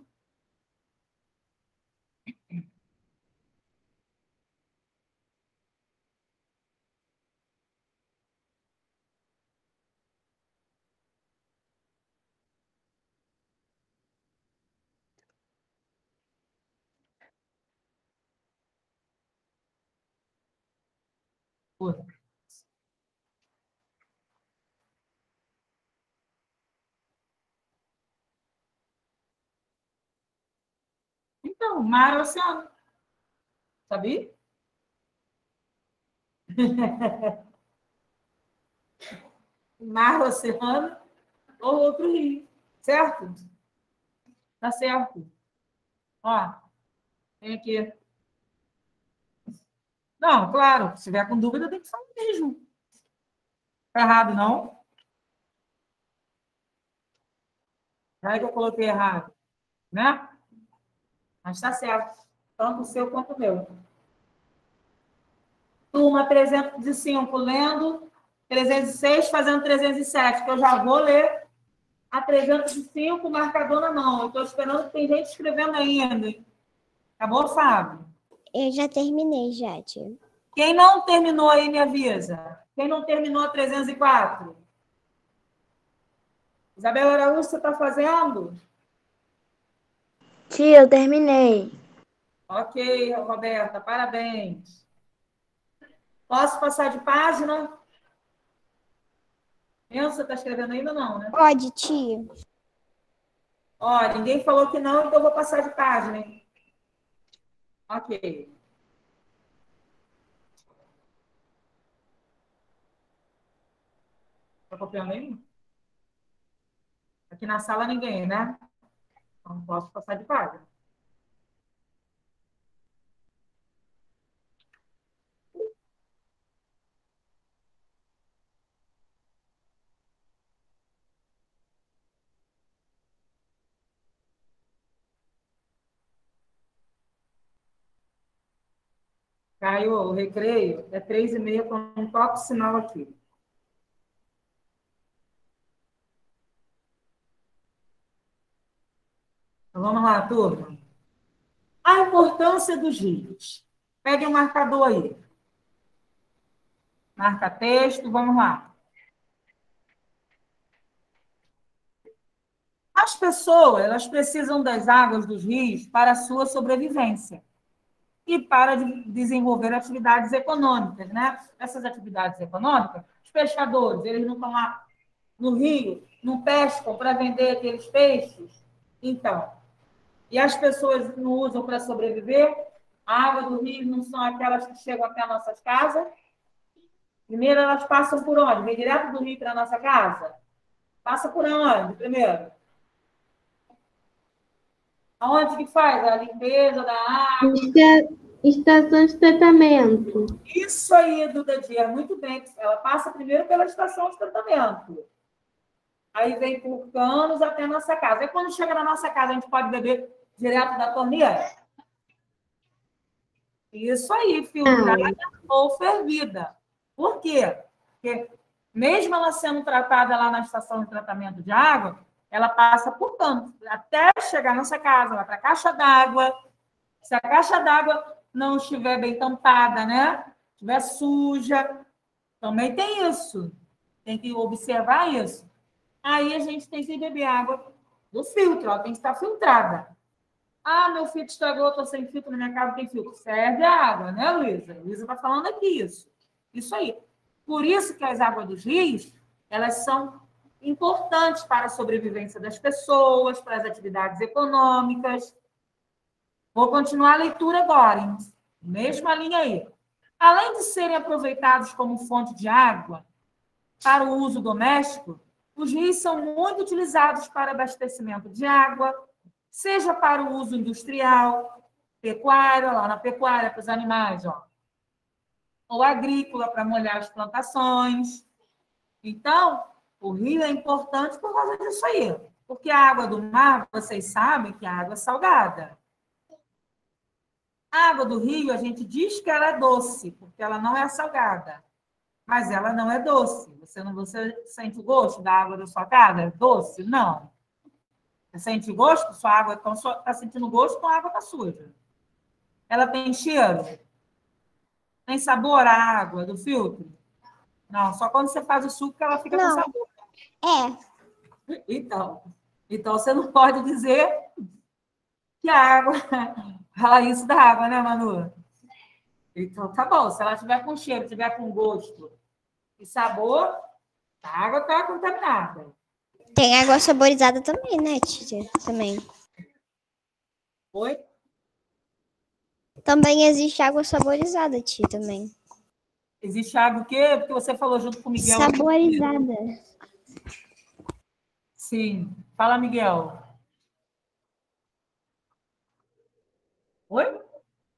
Pô. Então, mar ou oceano. Sabia? Mar, oceano ou outro rio. Certo? Tá certo. Ó, tem aqui. Não, claro, se tiver com dúvida, tem que falar mesmo. Tá errado, não? Já é que eu coloquei errado, né? Mas tá certo. Tanto o seu quanto o meu. Turma 305, lendo 306, fazendo 307, que eu já vou ler a 305, marcador na mão. Eu estou esperando que tem gente escrevendo ainda. Acabou, Fábio? Eu já terminei, já, tia. Quem não terminou aí, me avisa. Quem não terminou a 304? Isabela Araújo, você está fazendo? Tia, eu terminei. Ok, Roberta, parabéns. Posso passar de página? Você está escrevendo ainda não, né? Pode, tia. Ó, ninguém falou que não, então eu vou passar de página, hein? Ok. Está copiando aí? Aqui na sala ninguém, né? Então, não posso passar de página. Caiu o recreio, é 3h30, com um toque sinal aqui. Então, vamos lá, turma. A importância dos rios. Pegue um marcador aí. Marca texto, vamos lá. As pessoas, elas precisam das águas dos rios para a sua sobrevivência e para desenvolver atividades econômicas, né? Essas atividades econômicas, os pescadores, eles não estão lá no rio, não pescam para vender aqueles peixes. Então, e as pessoas não usam para sobreviver? A água do rio não são aquelas que chegam até nossas casas? Primeiro, elas passam por onde? Vem direto do rio para a nossa casa? Passa por onde, primeiro? Aonde que faz a limpeza da água? Estação de tratamento. Isso aí, Duda Dia, muito bem. Ela passa primeiro pela estação de tratamento. Aí vem por canos até a nossa casa. E quando chega na nossa casa, a gente pode beber direto da torneira? Isso aí, filtrada ou fervida. Por quê? Porque mesmo ela sendo tratada lá na estação de tratamento de água, ela passa por canos até chegar na nossa casa, vai para a caixa d'água. Se a caixa d'água não estiver bem tampada, né? Estiver suja, também tem isso. Tem que observar isso. Aí a gente tem que beber água do filtro, ela tem que estar filtrada. Ah, meu filtro estragou, estou sem filtro na minha casa, tem filtro. Serve a água, né, Luísa? Luísa está falando aqui isso. Isso aí. Por isso que as águas dos rios, elas são importantes para a sobrevivência das pessoas, para as atividades econômicas. Vou continuar a leitura agora, hein? Mesma linha aí. Além de serem aproveitados como fonte de água para o uso doméstico, os rios são muito utilizados para abastecimento de água, seja para o uso industrial, pecuária, lá na pecuária, para os animais, ó, ou agrícola, para molhar as plantações. Então, o rio é importante por causa disso aí, porque a água do mar, vocês sabem que a água é salgada. A água do rio, a gente diz que ela é doce, porque ela não é salgada. Mas ela não é doce. Você sente o gosto da água da sua casa? É doce? Não. Você sente o gosto? Sua água está sentindo gosto com a água está suja. Ela tem cheiro? Tem sabor a água do filtro? Não, só quando você faz o suco que ela fica com sabor. Então você não pode dizer que a água... Fala isso da água, né, Manu? Então, tá bom. Se ela tiver com cheiro, tiver com gosto e sabor, a água está contaminada. Tem água saborizada também, né, tia? Também. Oi? Também existe água saborizada, tia, também. Existe água o quê? Porque você falou junto com o Miguel. Saborizada. Sim. Fala, Miguel. Oi?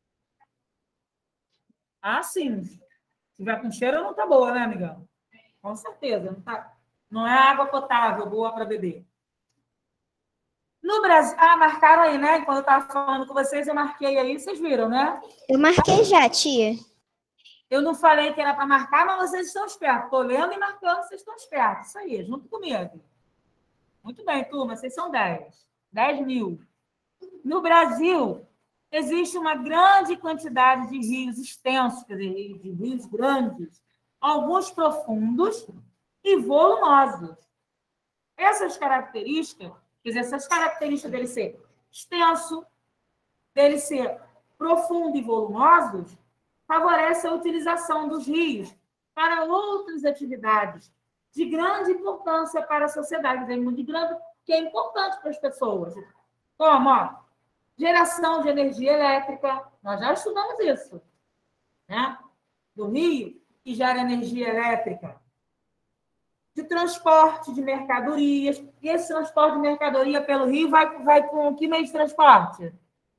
Ah, sim. Se tiver com cheiro, não tá boa, né, Miguel? Com certeza. Não é água potável, boa para beber. No Brasil... Ah, marcaram aí, né? Quando eu estava falando com vocês, eu marquei aí. Vocês viram, né? Eu marquei já, tia. Eu não falei que era para marcar, mas vocês estão espertos. Estou lendo e marcando, vocês estão espertos. Isso aí, junto comigo. Muito bem, turma. Vocês são 10. 10 mil. No Brasil... existe uma grande quantidade de rios extensos, quer dizer, de rios grandes, alguns profundos e volumosos. Essas características, quer dizer, essas características dele ser extenso, dele ser profundo e volumoso, favorece a utilização dos rios para outras atividades de grande importância para a sociedade, de grande, que é importante para as pessoas. Como, ó, geração de energia elétrica, nós já estudamos isso, né? Do rio, que gera energia elétrica. de transporte de mercadorias. E esse transporte de mercadoria pelo rio vai com que meio de transporte?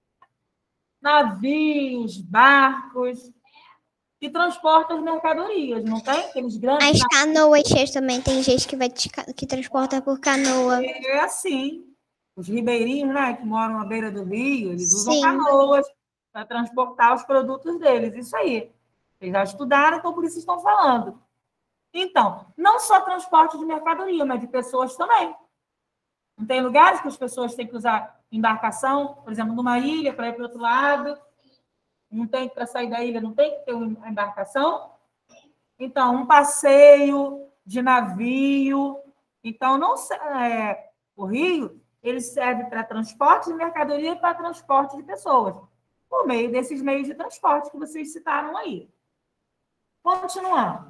Navios, barcos, que transportam as mercadorias, não tem? Aqueles grandes... As canoas também, tem gente que transporta por canoa. É assim. Os ribeirinhos, né, que moram à beira do rio, eles usam Sim. canoas para transportar os produtos deles. Isso aí. Eles já estudaram, então por isso estão falando. Então, não só transporte de mercadoria, mas de pessoas também. Não tem lugares que as pessoas têm que usar embarcação, por exemplo, numa ilha para ir para o outro lado. Não tem para sair da ilha, não tem que ter uma embarcação. Então, um passeio de navio. Então, o rio ele serve para transporte de mercadoria e para transporte de pessoas, por meio desses meios de transporte que vocês citaram aí. Continuando.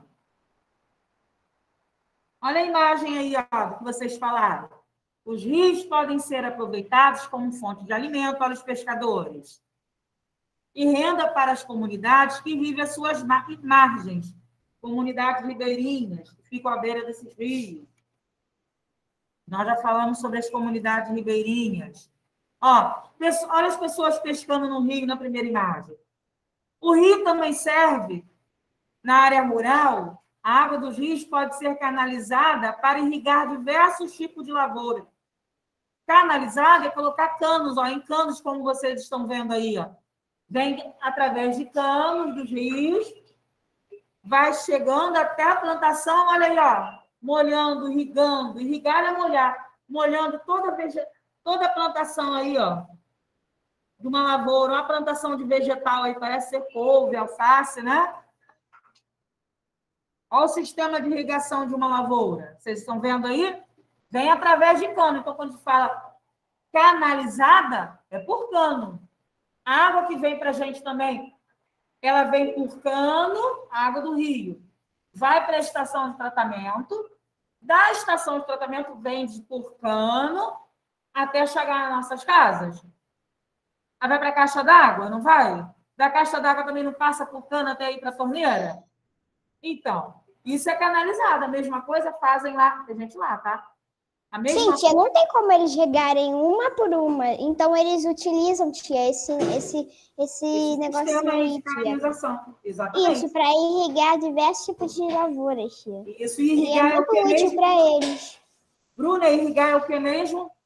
Olha a imagem aí, ó, do que vocês falaram. Os rios podem ser aproveitados como fonte de alimento para os pescadores e renda para as comunidades que vivem às suas margens, comunidades ribeirinhas que ficam à beira desses rios. Nós já falamos sobre as comunidades ribeirinhas. Ó, olha as pessoas pescando no rio na primeira imagem. O rio também serve, na área rural, a água dos rios pode ser canalizada para irrigar diversos tipos de lavoura. Canalizada é colocar canos, ó, em canos, como vocês estão vendo aí. Ó. Vem através de canos dos rios, vai chegando até a plantação, olha aí, ó. Molhando, irrigando. Irrigar é molhar. Molhando toda a plantação aí, ó. De uma lavoura. Uma plantação de vegetal aí, parece ser couve, alface, né? Olha o sistema de irrigação de uma lavoura. Vocês estão vendo aí? Vem através de cano. Então, quando a gente fala canalizada, é por cano. A água que vem para a gente também, ela vem por cano, a água do rio. Vai para a estação de tratamento. Da estação de tratamento vem por cano até chegar nas nossas casas. Aí vai para a caixa d'água, não vai? Da caixa d'água também não passa por cano até ir para a torneira? Então, isso é canalizado. A mesma coisa fazem lá, tem gente lá, tá? A mesma Sim, tia, não tem como eles regarem uma por uma. Então, eles utilizam, tia, esse negócio aí, tia. Exatamente. Isso, para irrigar diversos tipos de lavouras, tia. Isso, irrigar é muito útil para eles. Bruna, irrigar é o que mesmo? O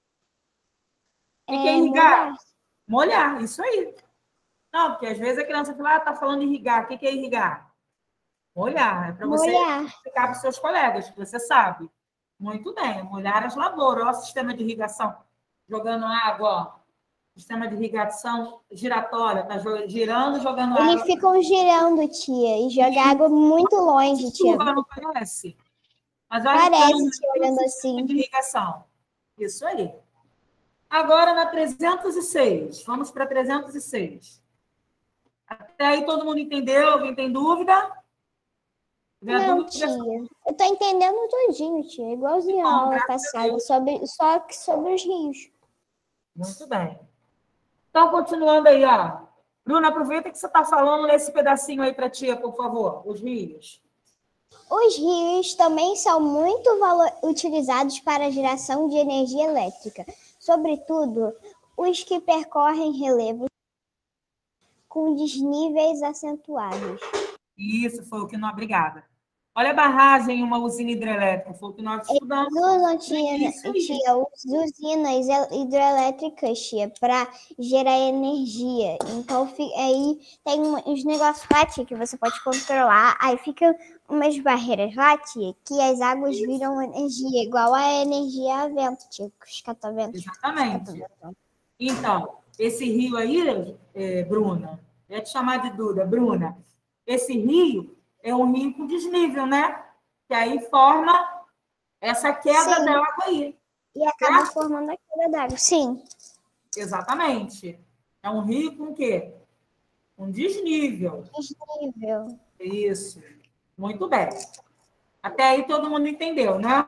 que é irrigar? Molhar, isso aí. Não, porque às vezes a criança fala, tá falando irrigar. O que é irrigar? Molhar. É para você explicar para os seus colegas, que você sabe. Muito bem, molhar as lavouras. Olha o sistema de irrigação, jogando água, ó. Sistema de irrigação giratória, tá girando, jogando água. Eles ficam girando, tia, e jogam água muito longe, tia. Não parece? Mas olha parece, tia, olhando assim. De irrigação. Isso aí. Agora, na 306. Vamos para 306. Até aí todo mundo entendeu? Alguém tem dúvida? Não, tia. Eu tô entendendo tudinho, tia. Igualzinho a aula passada, só que sobre os rios. Muito bem. Então, continuando aí, ó. Bruna, aproveita que você está falando nesse pedacinho aí para tia, por favor. Os rios. Os rios também são muito utilizados para a geração de energia elétrica. Sobretudo, os que percorrem relevos com desníveis acentuados. Isso, foi o que nós... Obrigada. Olha a barragem, uma usina hidrelétrica, foi o que nós estudamos. Tia, usinas hidrelétricas, tia, para gerar energia. Então, aí tem uns negócios lá, tia, que você pode controlar. Aí fica umas barreiras lá, tia, que as águas viram energia, igual a energia a vento, tia, os cataventos. Exatamente. Então, esse rio aí, Bruna, eu ia te chamar de Duda, Bruna, esse rio é um rio com desnível, né? Que aí forma essa queda da água aí. E acaba formando a queda d'água, sim. Exatamente. É um rio com o quê? Um desnível. Desnível. Isso. Muito bem. Até aí todo mundo entendeu, né?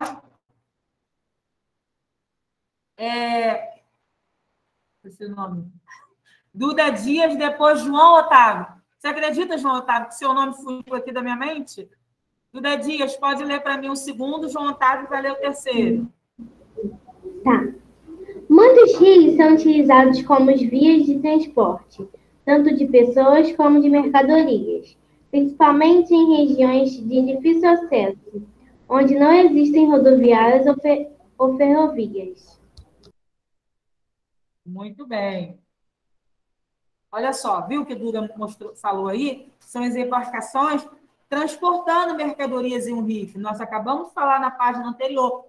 Esse nome. Duda Dias, depois João Otávio. Você acredita, João Otávio, que seu nome fugiu aqui da minha mente? Duda Dias, pode ler para mim o segundo, João Otávio vai ler o terceiro. Tá. Muitos rios são utilizados como vias de transporte, tanto de pessoas como de mercadorias, principalmente em regiões de difícil acesso, onde não existem rodoviárias ou ferrovias. Muito bem. Olha só, viu o que Duda falou aí? São as embarcações transportando mercadorias em um rio. Nós acabamos de falar na página anterior.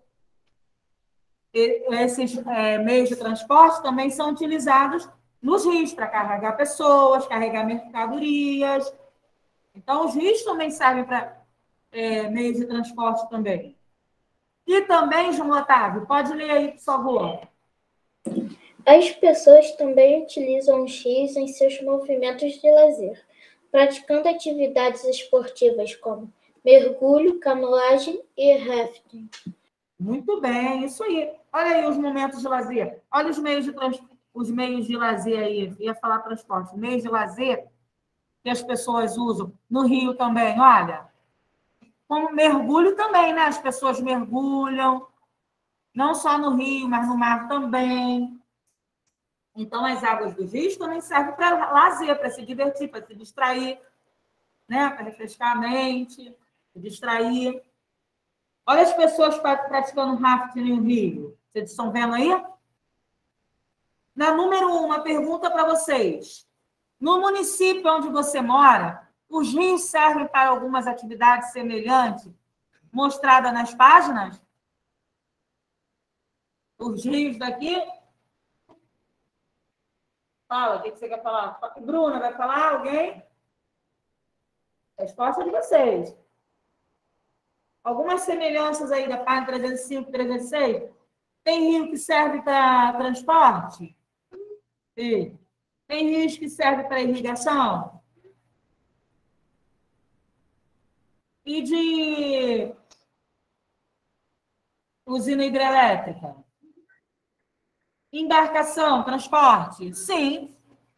Esses meios de transporte também são utilizados nos rios para carregar pessoas, carregar mercadorias. Então, os rios também servem para meios de transporte também. E também, João Otávio, pode ler aí, por favor. As pessoas também utilizam os rios em seus movimentos de lazer, praticando atividades esportivas como mergulho, canoagem e rafting. Muito bem, isso aí. Olha aí os momentos de lazer. Olha os meios de lazer aí. Eu ia falar transporte. Meios de lazer que as pessoas usam no Rio também, olha. Como mergulho também, né? As pessoas mergulham, não só no Rio, mas no mar também. Então, as águas dos rios também servem para lazer, para se divertir, para se distrair, né? Para refrescar a mente, se distrair. Olha as pessoas praticando rafting no Rio. Vocês estão vendo aí? Na número 1, uma pergunta para vocês. No município onde você mora, os rios servem para algumas atividades semelhantes mostradas nas páginas? Os rios daqui? Fala, o que você quer falar? Bruna, vai falar? Alguém? Resposta de vocês. Algumas semelhanças aí da página 305 e 306? Tem rio que serve para transporte? Sim. Tem rios que servem para irrigação? E de usina hidrelétrica? Embarcação, transporte? Sim.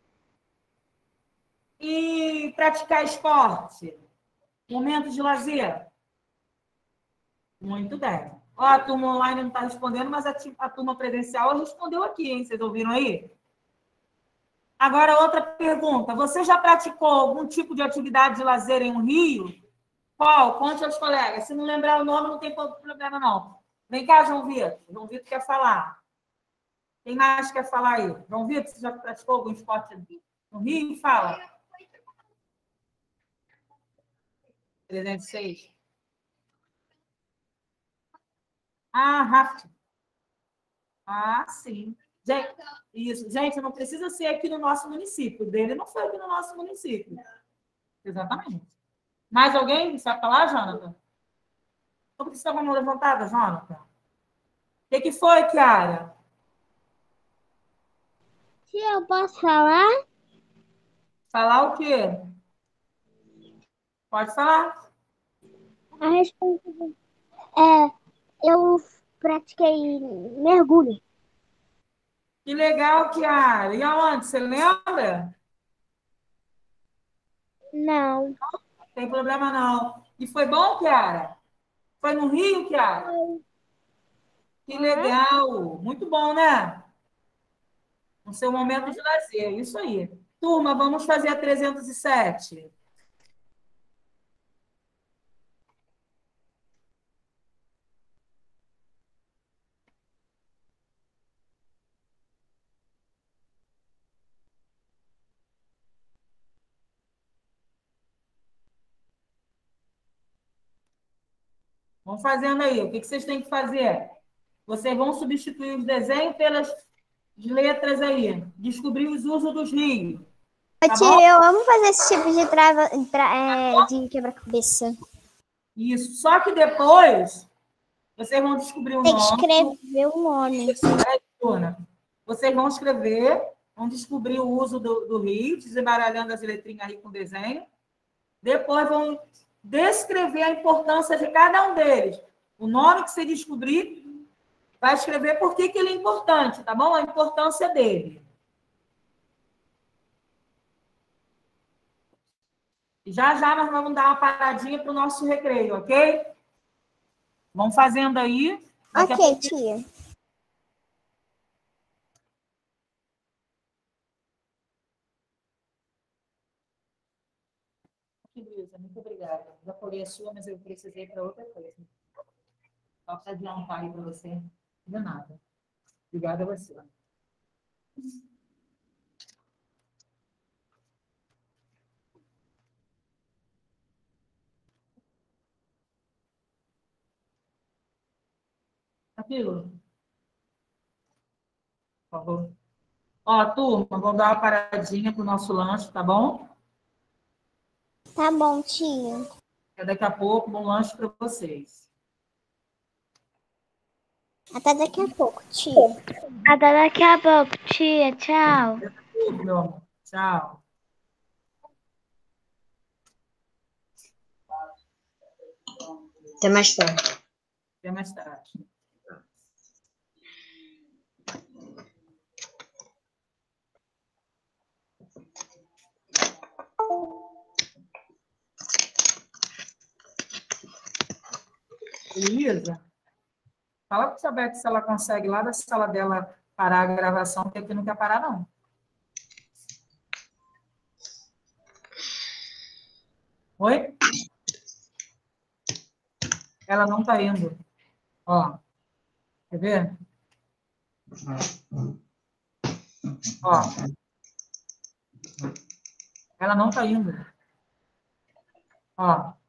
E praticar esporte? Momentos de lazer? Muito bem. Ó, a turma online não está respondendo, mas a turma presencial respondeu aqui, hein? Vocês ouviram aí? Agora, outra pergunta. Você já praticou algum tipo de atividade de lazer em um rio? Qual? Conte aos colegas. Se não lembrar o nome, não tem problema, não. Vem cá, João Vitor. João Vitor quer falar. Quem mais quer falar aí? João Vitor, você já praticou algum esporte no rio? Fala. 306. Ah, rafting. Ah, sim. Gente, isso. Gente, não precisa ser aqui no nosso município. O dele não foi aqui no nosso município. Exatamente. Mais alguém sabe falar, Jonathan? Como que você está com a mão levantada, Jonathan? O que foi, Kiara? Se eu posso falar? Falar o quê? Pode falar. A resposta eu pratiquei mergulho. Que legal, Kiara. E aonde? Você lembra? Não. Não tem problema, não. E foi bom, Kiara? Foi no Rio, Kiara? Que legal. Muito bom, né? No seu momento de lazer. Isso aí. Turma, vamos fazer a 307. Vão fazendo aí. O que vocês têm que fazer? Vocês vão substituir os desenhos pelas letras aí. Descobrir os usos dos rios. Tá bom? Eu amo fazer esse tipo de quebra-cabeça. Isso. Só que depois, vocês vão descobrir o nome. Tem que escrever o nome. Vocês vão escrever, vão descobrir o uso do rio, desembaralhando as letrinhas aí com desenho. Depois vão descrever a importância de cada um deles. O nome que você descobrir, vai escrever por que ele é importante, tá bom? A importância dele. E já já nós vamos dar uma paradinha para o nosso recreio, ok? Vamos fazendo aí. Ok, tia. Luísa, muito obrigada. Já colhi a sua, mas eu precisei para outra coisa. Só para adiantar aí para você. De nada. Obrigada a você. Aquilo. Por favor. Ó, turma, vamos dar uma paradinha para o nosso lanche, tá bom? Tá bom, tia. Daqui a pouco, bom lanche para vocês. Até daqui a pouco, tia. Até daqui a pouco, tia. Tchau. Até daqui a pouco, meu amor. Tchau. Até mais tarde. Até mais tarde. Luísa, fala para a Beth se ela consegue lá da sala dela parar a gravação, porque aqui não quer parar, não. Oi? Ela não está indo. Ó, quer ver? Ó. Ela não está indo. Ó.